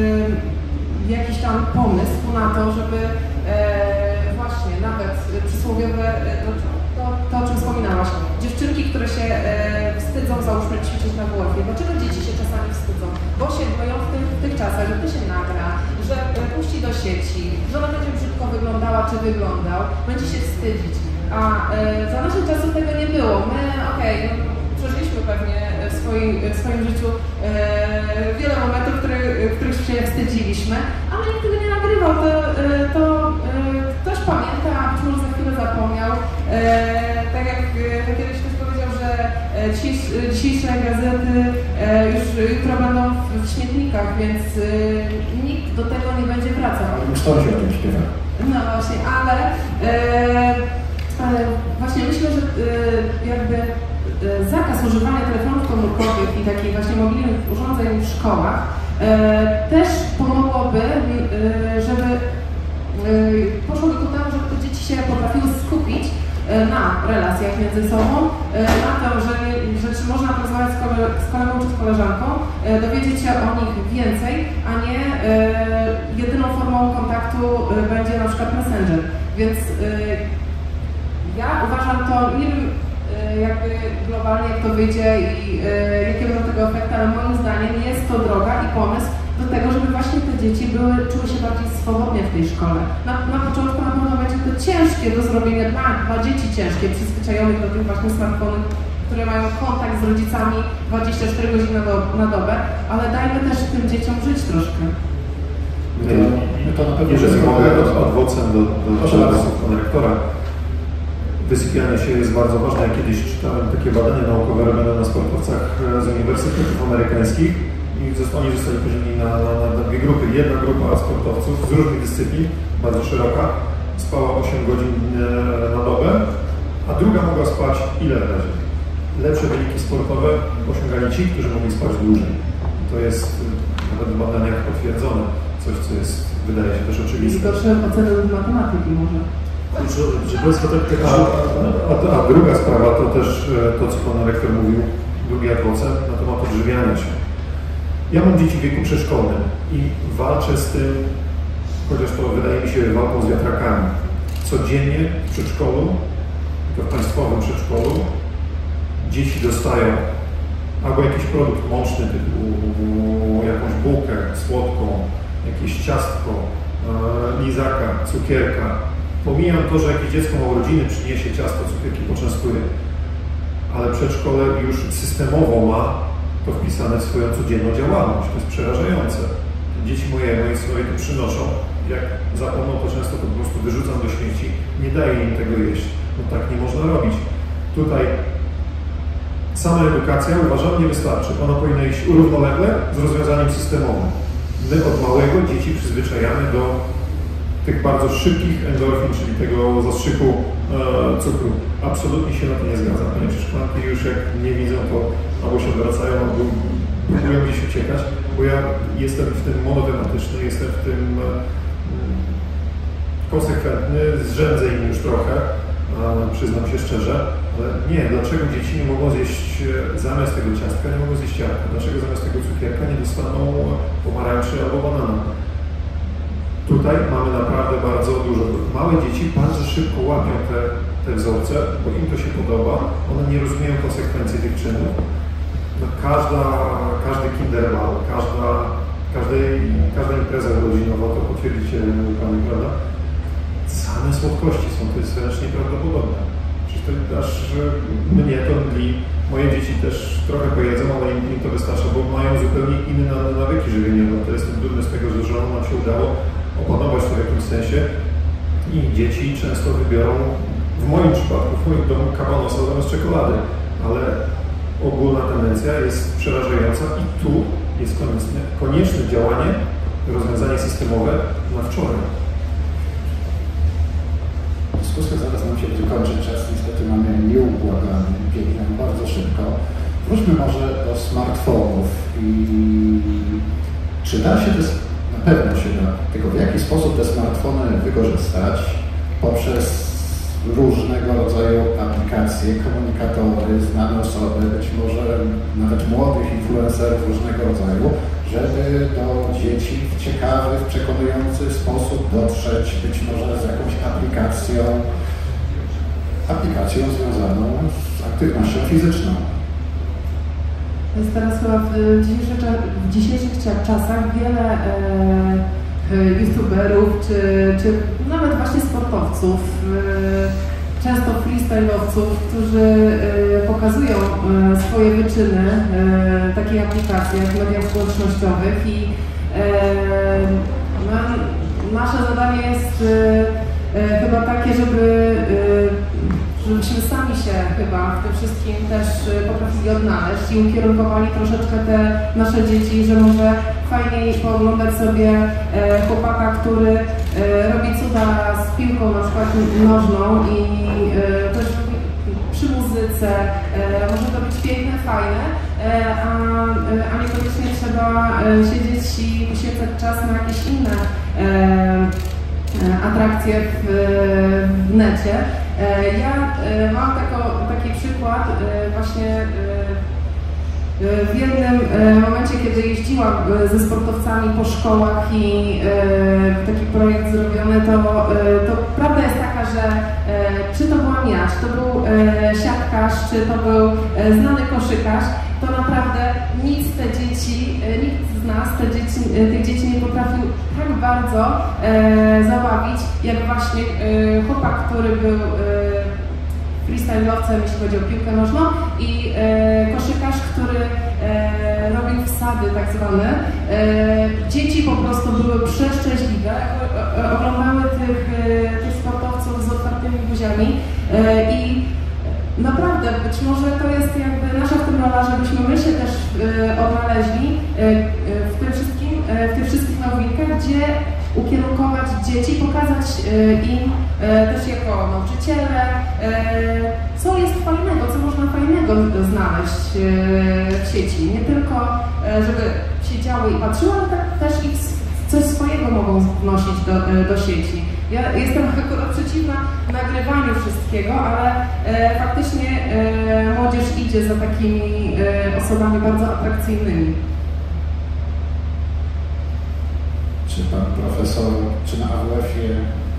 jakiś tam pomysł na to, żeby e, właśnie nawet przysłowiowe, to, to, to o czym wspominałaś, dziewczynki, które się e, wstydzą, załóżmy, ćwiczyć na W F ie. Dlaczego dzieci się czasami wstydzą? Bo się boją w tych, w tych czasach, że to się nagra, że e, puści do sieci, że ona będzie brzydko wyglądała czy wyglądał, będzie się wstydzić. A e, za naszych czasów tego nie było. My, okej, okay, no, przeżyliśmy pewnie w swoim, w swoim życiu e, wiele momentów, które, których się wstydziliśmy, ale nikt tego nie nagrywał. To, e, to e, ktoś pamięta, a być może za chwilę zapomniał. E, tak jak e, kiedyś ktoś powiedział, że e, dziś, dzisiejsze gazety e, już jutro będą w, w śmietnikach, więc e, nikt do tego nie będzie wracał. Już to się o tym śpiewa. No właśnie, ale e, e, właśnie myślę, że e, jakby zakaz używania telefonów komórkowych i takich właśnie mobilnych urządzeń w szkołach e, też pomogłoby, e, żeby e, poszłoby ku temu, żeby te dzieci się potrafiły skupić e, na relacjach między sobą, e, na to, że, że czy można porozmawiać z, kole, z kolegą czy z koleżanką, e, dowiedzieć się o nich więcej, a nie e, jedyną formą kontaktu e, będzie na przykład Messenger. Więc e, ja uważam to, nie wiem, jakby globalnie jak to wyjdzie i e, jakie będą tego efekty, ale moim zdaniem jest to droga i pomysł do tego, żeby właśnie te dzieci były, czuły się bardziej swobodnie w tej szkole. Na, na początku na pewno będzie to ciężkie do zrobienia dla, dla dzieci ciężkie, przyzwyczajonych do tych właśnie smartfonów, które mają kontakt z rodzicami dwadzieścia cztery godziny na, do, na dobę, ale dajmy też tym dzieciom żyć troszkę. My to na pewno, jeżeli mogę adwocem do, do, do pana rektora, wysypianie się jest bardzo ważne. Ja kiedyś czytałem takie badania naukowe robione na sportowcach z uniwersytetów amerykańskich i oni zostali podzieleni na, na, na dwie grupy. Jedna grupa sportowców z różnych dyscyplin, bardzo szeroka, spała osiem godzin na dobę, a druga mogła spać ile razy? Lepsze wyniki sportowe osiągali ci, którzy mogli spać dłużej. To jest nawet w badaniach potwierdzone. Coś, co jest, wydaje się też oczywiste. I gorsze oceny z matematyki może. A, a, a druga sprawa to też to, co pan rektor mówił, drugi adwocem na temat odżywiania się. Ja mam dzieci w wieku przedszkolnym i walczę z tym, chociaż to wydaje mi się walką z wiatrakami. Codziennie w przedszkolu, to w państwowym przedszkolu, dzieci dostają albo jakiś produkt mączny typu jakąś bułkę słodką, jakieś ciastko, e, lizaka, cukierka. Pomijam to, że jakieś dziecko ma urodziny, przyniesie ciasto, cukierki, poczęstuje. Ale przedszkole już systemowo ma to wpisane w swoją codzienną działalność. To jest przerażające. Dzieci moje, moje synowie to przynoszą. Jak zapomną, to często to po prostu wyrzucam do śmieci. Nie daję im tego jeść. No tak nie można robić. Tutaj sama edukacja, uważam, nie wystarczy. Ona powinna iść równolegle z rozwiązaniem systemowym. My od małego dzieci przyzwyczajamy do tych bardzo szybkich endorfin, czyli tego zastrzyku e, cukru. Absolutnie się na to nie zgadzam. Panie przeszklanki już jak nie widzą, to albo się odwracają, albo próbują gdzieś uciekać, bo ja jestem w tym monotematyczny, jestem w tym e, konsekwentny, zrzędzę im już trochę, e, przyznam się szczerze, ale nie, dlaczego dzieci nie mogą zjeść zamiast tego ciastka, nie mogą zjeść jabłka? Dlaczego zamiast tego cukierka nie dostaną pomarańczy albo banana? Tutaj mamy naprawdę bardzo dużo. Małe dzieci bardzo szybko łapią te, te wzorce, bo im to się podoba. One nie rozumieją konsekwencji tych czynów. No każda, każdy kinderball, każda, każdej, każda impreza urodzinowa, to potwierdzicie Pani, prawda? Same słodkości są, to jest wręcz nieprawdopodobne. Przecież to aż mnie to mdli. Moje dzieci też trochę pojedzą, ale im, im to wystarcza, bo mają zupełnie inne nawyki żywieniowe. To jestem dumny z tego, że żonom nam się udało opanować to w jakimś sensie i dzieci często wybiorą, w moim przypadku, w moim domu kabanosa zamiast czekolady, ale ogólna tendencja jest przerażająca i tu jest konieczne, konieczne działanie, rozwiązanie systemowe na wczoraj. Dyskusja zaraz nam się będzie kończyć, czas niestety mamy nieubłagany, biegnie bardzo szybko. Wróćmy może do smartfonów i czy da się to na pewno się da, tylko w jaki sposób te smartfony wykorzystać poprzez różnego rodzaju aplikacje, komunikatory, znane osoby, być może nawet młodych influencerów różnego rodzaju, żeby do dzieci w ciekawy, w przekonujący sposób dotrzeć, być może z jakąś aplikacją, aplikacją związaną z aktywnością fizyczną. Jest teraz chyba w dzisiejszych, w dzisiejszych czasach wiele e, e, youtuberów, czy, czy nawet właśnie sportowców, e, często freestyle'owców, którzy e, pokazują e, swoje wyczyny e, w takich aplikacjach, w mediach społecznościowych i e, no, nasze zadanie jest e, e, chyba takie, żeby e, żebyśmy sami się chyba w tym wszystkim też potrafili odnaleźć i ukierunkowali troszeczkę te nasze dzieci, że może fajniej pooglądać sobie chłopaka, który robi cuda z piłką na przykład nożną i też przy muzyce, może to być piękne, fajne, a, a niekoniecznie trzeba siedzieć i poświęcać czas na jakieś inne atrakcje w, w necie. Ja mam tako, taki przykład właśnie w jednym momencie, kiedy jeździłam ze sportowcami po szkołach i taki projekt zrobiony, to, to prawda jest taka, że czy to byłam ja, czy to był siatkarz, czy to był znany koszykarz, to naprawdę nic te dzieci, nikt z nas te dzieci, tych dzieci nie potrafił tak bardzo e, zabawić, jak właśnie e, chłopak, który był e, freestyle'owcem, jeśli chodzi o piłkę nożną, i e, koszykarz, który e, robił wsady tak zwane. E, dzieci po prostu były przeszczęśliwe, e, oglądały tych, e, tych sportowców z otwartymi buziami e, i naprawdę, być może to jest jakby nasza w tym rola, żebyśmy my się też e, odnaleźli e, w tym wszystkim, e, w tych wszystkich nowinkach, gdzie ukierunkować dzieci, pokazać e, im e, też jako nauczyciele, e, co jest fajnego, co można fajnego znaleźć e, w sieci. Nie tylko, e, żeby siedziały i patrzyły, ale tak też i coś swojego mogą wnosić do, do sieci. Ja jestem akurat przeciwna nagrywaniu wszystkiego, ale e, faktycznie e, młodzież idzie za takimi e, osobami bardzo atrakcyjnymi. Czy pan profesor, czy na A W F-ie?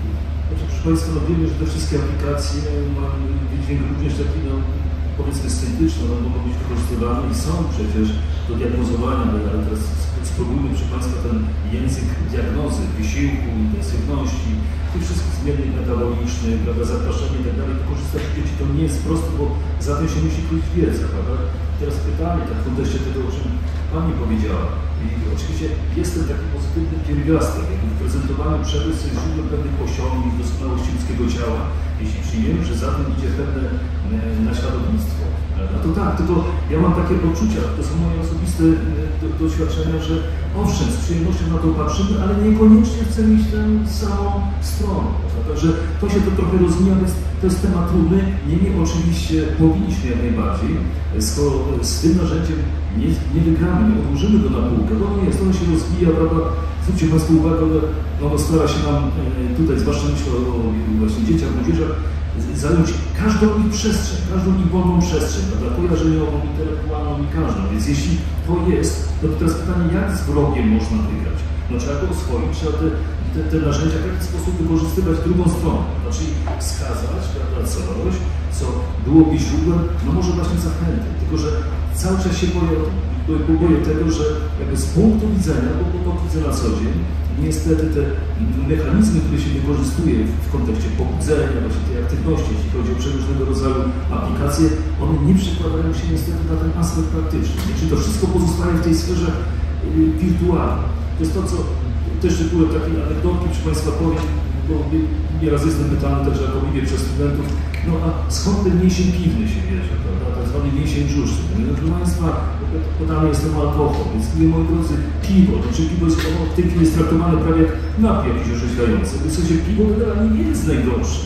Proszę Państwa, no wiemy, że te wszystkie aplikacje mają wydźwięk również taki, no, powiedzmy syntetyczny, one mogą być wykorzystywane i są przecież do diagnozowania, ale teraz spróbujmy, proszę Państwa, ten język diagnozy, wysiłku, intensywności, tych wszystkich zmiennych metabolicznych, prawda, zapraszania i tak dalej, wykorzystać dzieci to nie jest proste, bo za tym się musi kryć wiedza, prawda? Teraz pytanie, tak w kontekście tego, o czym Pani powiedziała. I oczywiście jest ten taki pozytywny pierwiastek, jakby w prezentowaniu przemysł jest źródłem pewnych osiągnięć, doskonałości ludzkiego ciała, jeśli przyjmiemy, że za tym idzie pewne e, naśladownictwo. No to tak, tylko ja mam takie poczucia, to są moje osobiste e, do, doświadczenia, że owszem, z przyjemnością na to patrzymy, ale niekoniecznie chcemy iść tę samą stroną. Także to się to trochę rozwija, więc to jest temat trudny. Niemniej oczywiście powinniśmy jak najbardziej, skoro z tym narzędziem nie, nie wygramy, nie odłożymy go na półkę, bo nie jest, ono się rozwija, prawda? Zwróćcie Państwo uwagę, że no, stara się nam tutaj, zwłaszcza myślę o właśnie dzieciach, młodzieżach, zająć każdą ich przestrzeń, każdą ich wolną przestrzeń, prawda? Kojarzeniową, intelektualną i każdą. Więc jeśli to jest, to teraz pytanie, jak z wrogiem można wygrać? No trzeba go oswoić, trzeba te, te, te narzędzia w jakiś sposób wykorzystywać w drugą stronę. Znaczy wskazać, prawda, coś, co byłoby źródłem, no może właśnie zachęty. Tylko że cały czas się boję, boję tego, że jakby z punktu widzenia, bo to widzę na co dzień, niestety te mechanizmy, które się wykorzystuje w kontekście pobudzenia, właśnie tej aktywności, jeśli chodzi o przeróżnego rodzaju aplikacje, one nie przekładają się niestety na ten aspekt praktyczny. Czyli to wszystko pozostaje w tej sferze wirtualnej. To jest to, co też były takie anegdotki, proszę Państwa powiem, bo nieraz jestem pytany także jako mówię przez studentów, no a skąd ten mięsień piwny się bierze, prawda, tak zwany mięsień brzuszny. No, proszę Państwa, podany jest ten alkohol, więc moi drodzy, piwo, to czy piwo jest, w tej chwili jest traktowane prawie jak napój jakiś orzeźwiający. W sensie piwo generalnie nie jest najdroższe.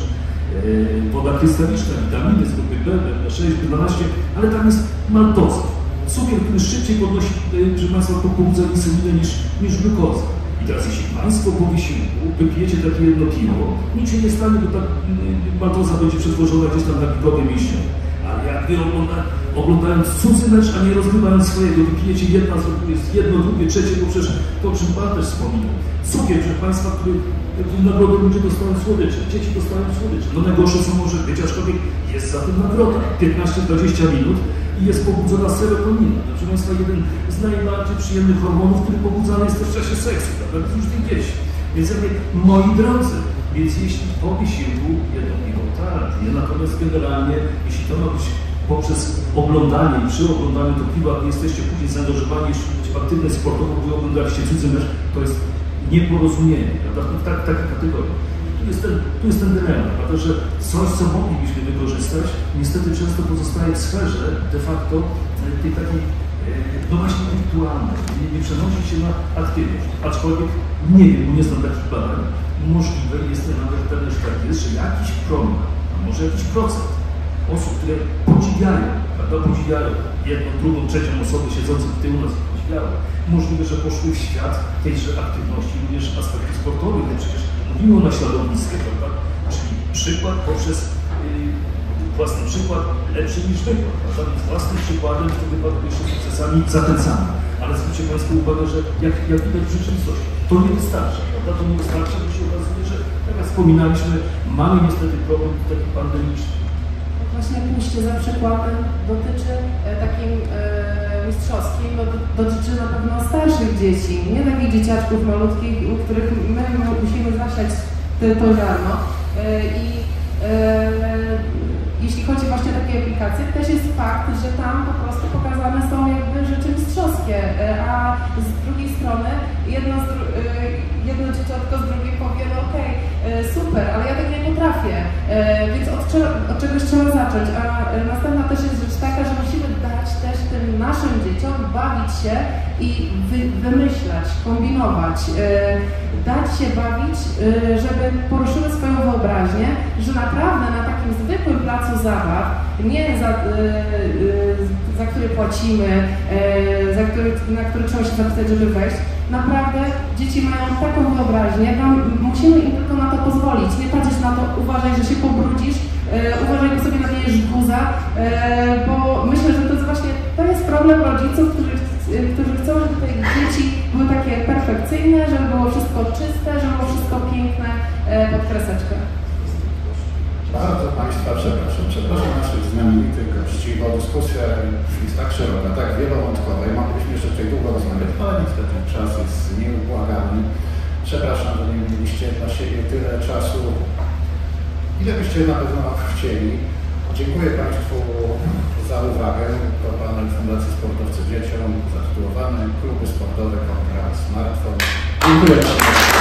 Yy, woda krystaliczna, witaminy z grupy B, B sześć, B dwanaście, ale tam jest maltoza. Cukier, który szybciej podnosi, proszę Państwa, pobudza insulinę niż, niż glukoza. I teraz jeśli Państwo po wysiłku wypijecie takie jedno piwo, nic się nie stanie, bo ta maltoza będzie przetworzona gdzieś tam na bigowie mięśnią. Ale jak Wy ogląda, oglądając cudzy mecz, a nie rozgrywając swojego, wypijecie jedna, jest jedno, drugie, trzecie, bo przecież to, o czym Pan też wspominał. Cukier, proszę Państwa, który nagrodę ludzie dostają słodycze, dzieci dostają słodycze. No najgorsze co może być, aczkolwiek jest za tym nagroda. piętnaście do dwudziestu minut i jest pobudzona serotonina. Proszę Państwa, jeden z najbardziej przyjemnych hormonów, który pobudzany jest też w czasie seksu, nawet już tych dzieci. Więc jakby, moi drodzy, więc jeśli po wysiłku jedno piwo, tak, nie, natomiast generalnie, jeśli to ma być poprzez oglądanie i przy oglądaniu to piwa, jesteście później zaangażowani, jeśli być aktywne sportowo, bo oglądaliście cudzy mecz, to jest nieporozumienie, prawda, w tak, takiej kategorii. Tu jest ten, tu jest ten dylemat, prawda, że coś, co moglibyśmy wykorzystać, niestety często pozostaje w sferze de facto tej takiej, no właśnie wirtualnej, nie, nie przenosi się na aktywność. Aczkolwiek nie wiem, bo nie znam takich badań, możliwe jest nawet pewne, że tak jest, że jakiś promień, a może jakiś procent osób, które podziwiają, prawda, podziwiają jedną, drugą, trzecią osobę siedzącą w tyłu nas podziwiają, możliwe, że poszły w świat tejże aktywności, również aspekty sportowe, bo przecież mówimy o naśladownictwie, prawda, czyli przykład poprzez yy, własny przykład lepszy niż wykład, prawda, więc własnym przykładem w tym wypadku jeszcze sukcesami zachęcamy. Ale zwróćcie Państwo uwagę, że jak, jak widać w rzeczywistości, to nie wystarcza, prawda, to nie wystarcza, bo się okazuje, że tak jak wspominaliśmy, mamy niestety problem taki pandemiczny. Właśnie pójście za przykładem dotyczy e, takim e, mistrzowskim no, dotyczy na pewno starszych dzieci, nie takich dzieciaczków malutkich, u których my musimy zasiać to ziarno. I jeśli chodzi właśnie o takie aplikacje, też jest fakt, że tam po prostu pokazane są jakby rzeczy mistrzowskie, a z drugiej strony jedno, z dru jedno dzieciątko z drugiej powie, no okej, okay, super, ale ja tak nie potrafię, więc od, od czegoś trzeba zacząć. A następna też jest rzecz taka, że musimy dać też tym naszym dzieciom bawić się i wy wymyślać, kombinować, dać się bawić, żeby poruszyły swoją wyobraźnię, że naprawdę na takim zwykłym placu zabaw, nie za, za który płacimy, za który, na który trzeba się zapisać, żeby wejść, naprawdę dzieci mają taką wyobraźnię, tam musimy im tylko na to pozwolić, nie patrzeć na to, uważaj, że się pobrudzisz, uważaj, bo sobie nawijesz guza, bo myślę, że to jest właśnie, to jest problem rodziców, którzy, którzy chcą, żeby te dzieci były takie perfekcyjne, żeby było wszystko czyste, żeby było wszystko piękne pod kreseczkę. Bardzo Państwa przepraszam, przepraszam naszych znamienitych gości, bo dyskusja jest tak szeroka, tak wielowątkowa i moglibyśmy jeszcze tutaj długo rozmawiać, ale niestety czas jest nieubłagany. Przepraszam, że nie mieliście dla siebie tyle czasu, ile byście na pewno chcieli. Dziękuję Państwu za uwagę. To panel Fundacji Sportowcy Dzieciom zatytułowany Kluby Sportowe kontra Smartfon. Dziękuję bardzo.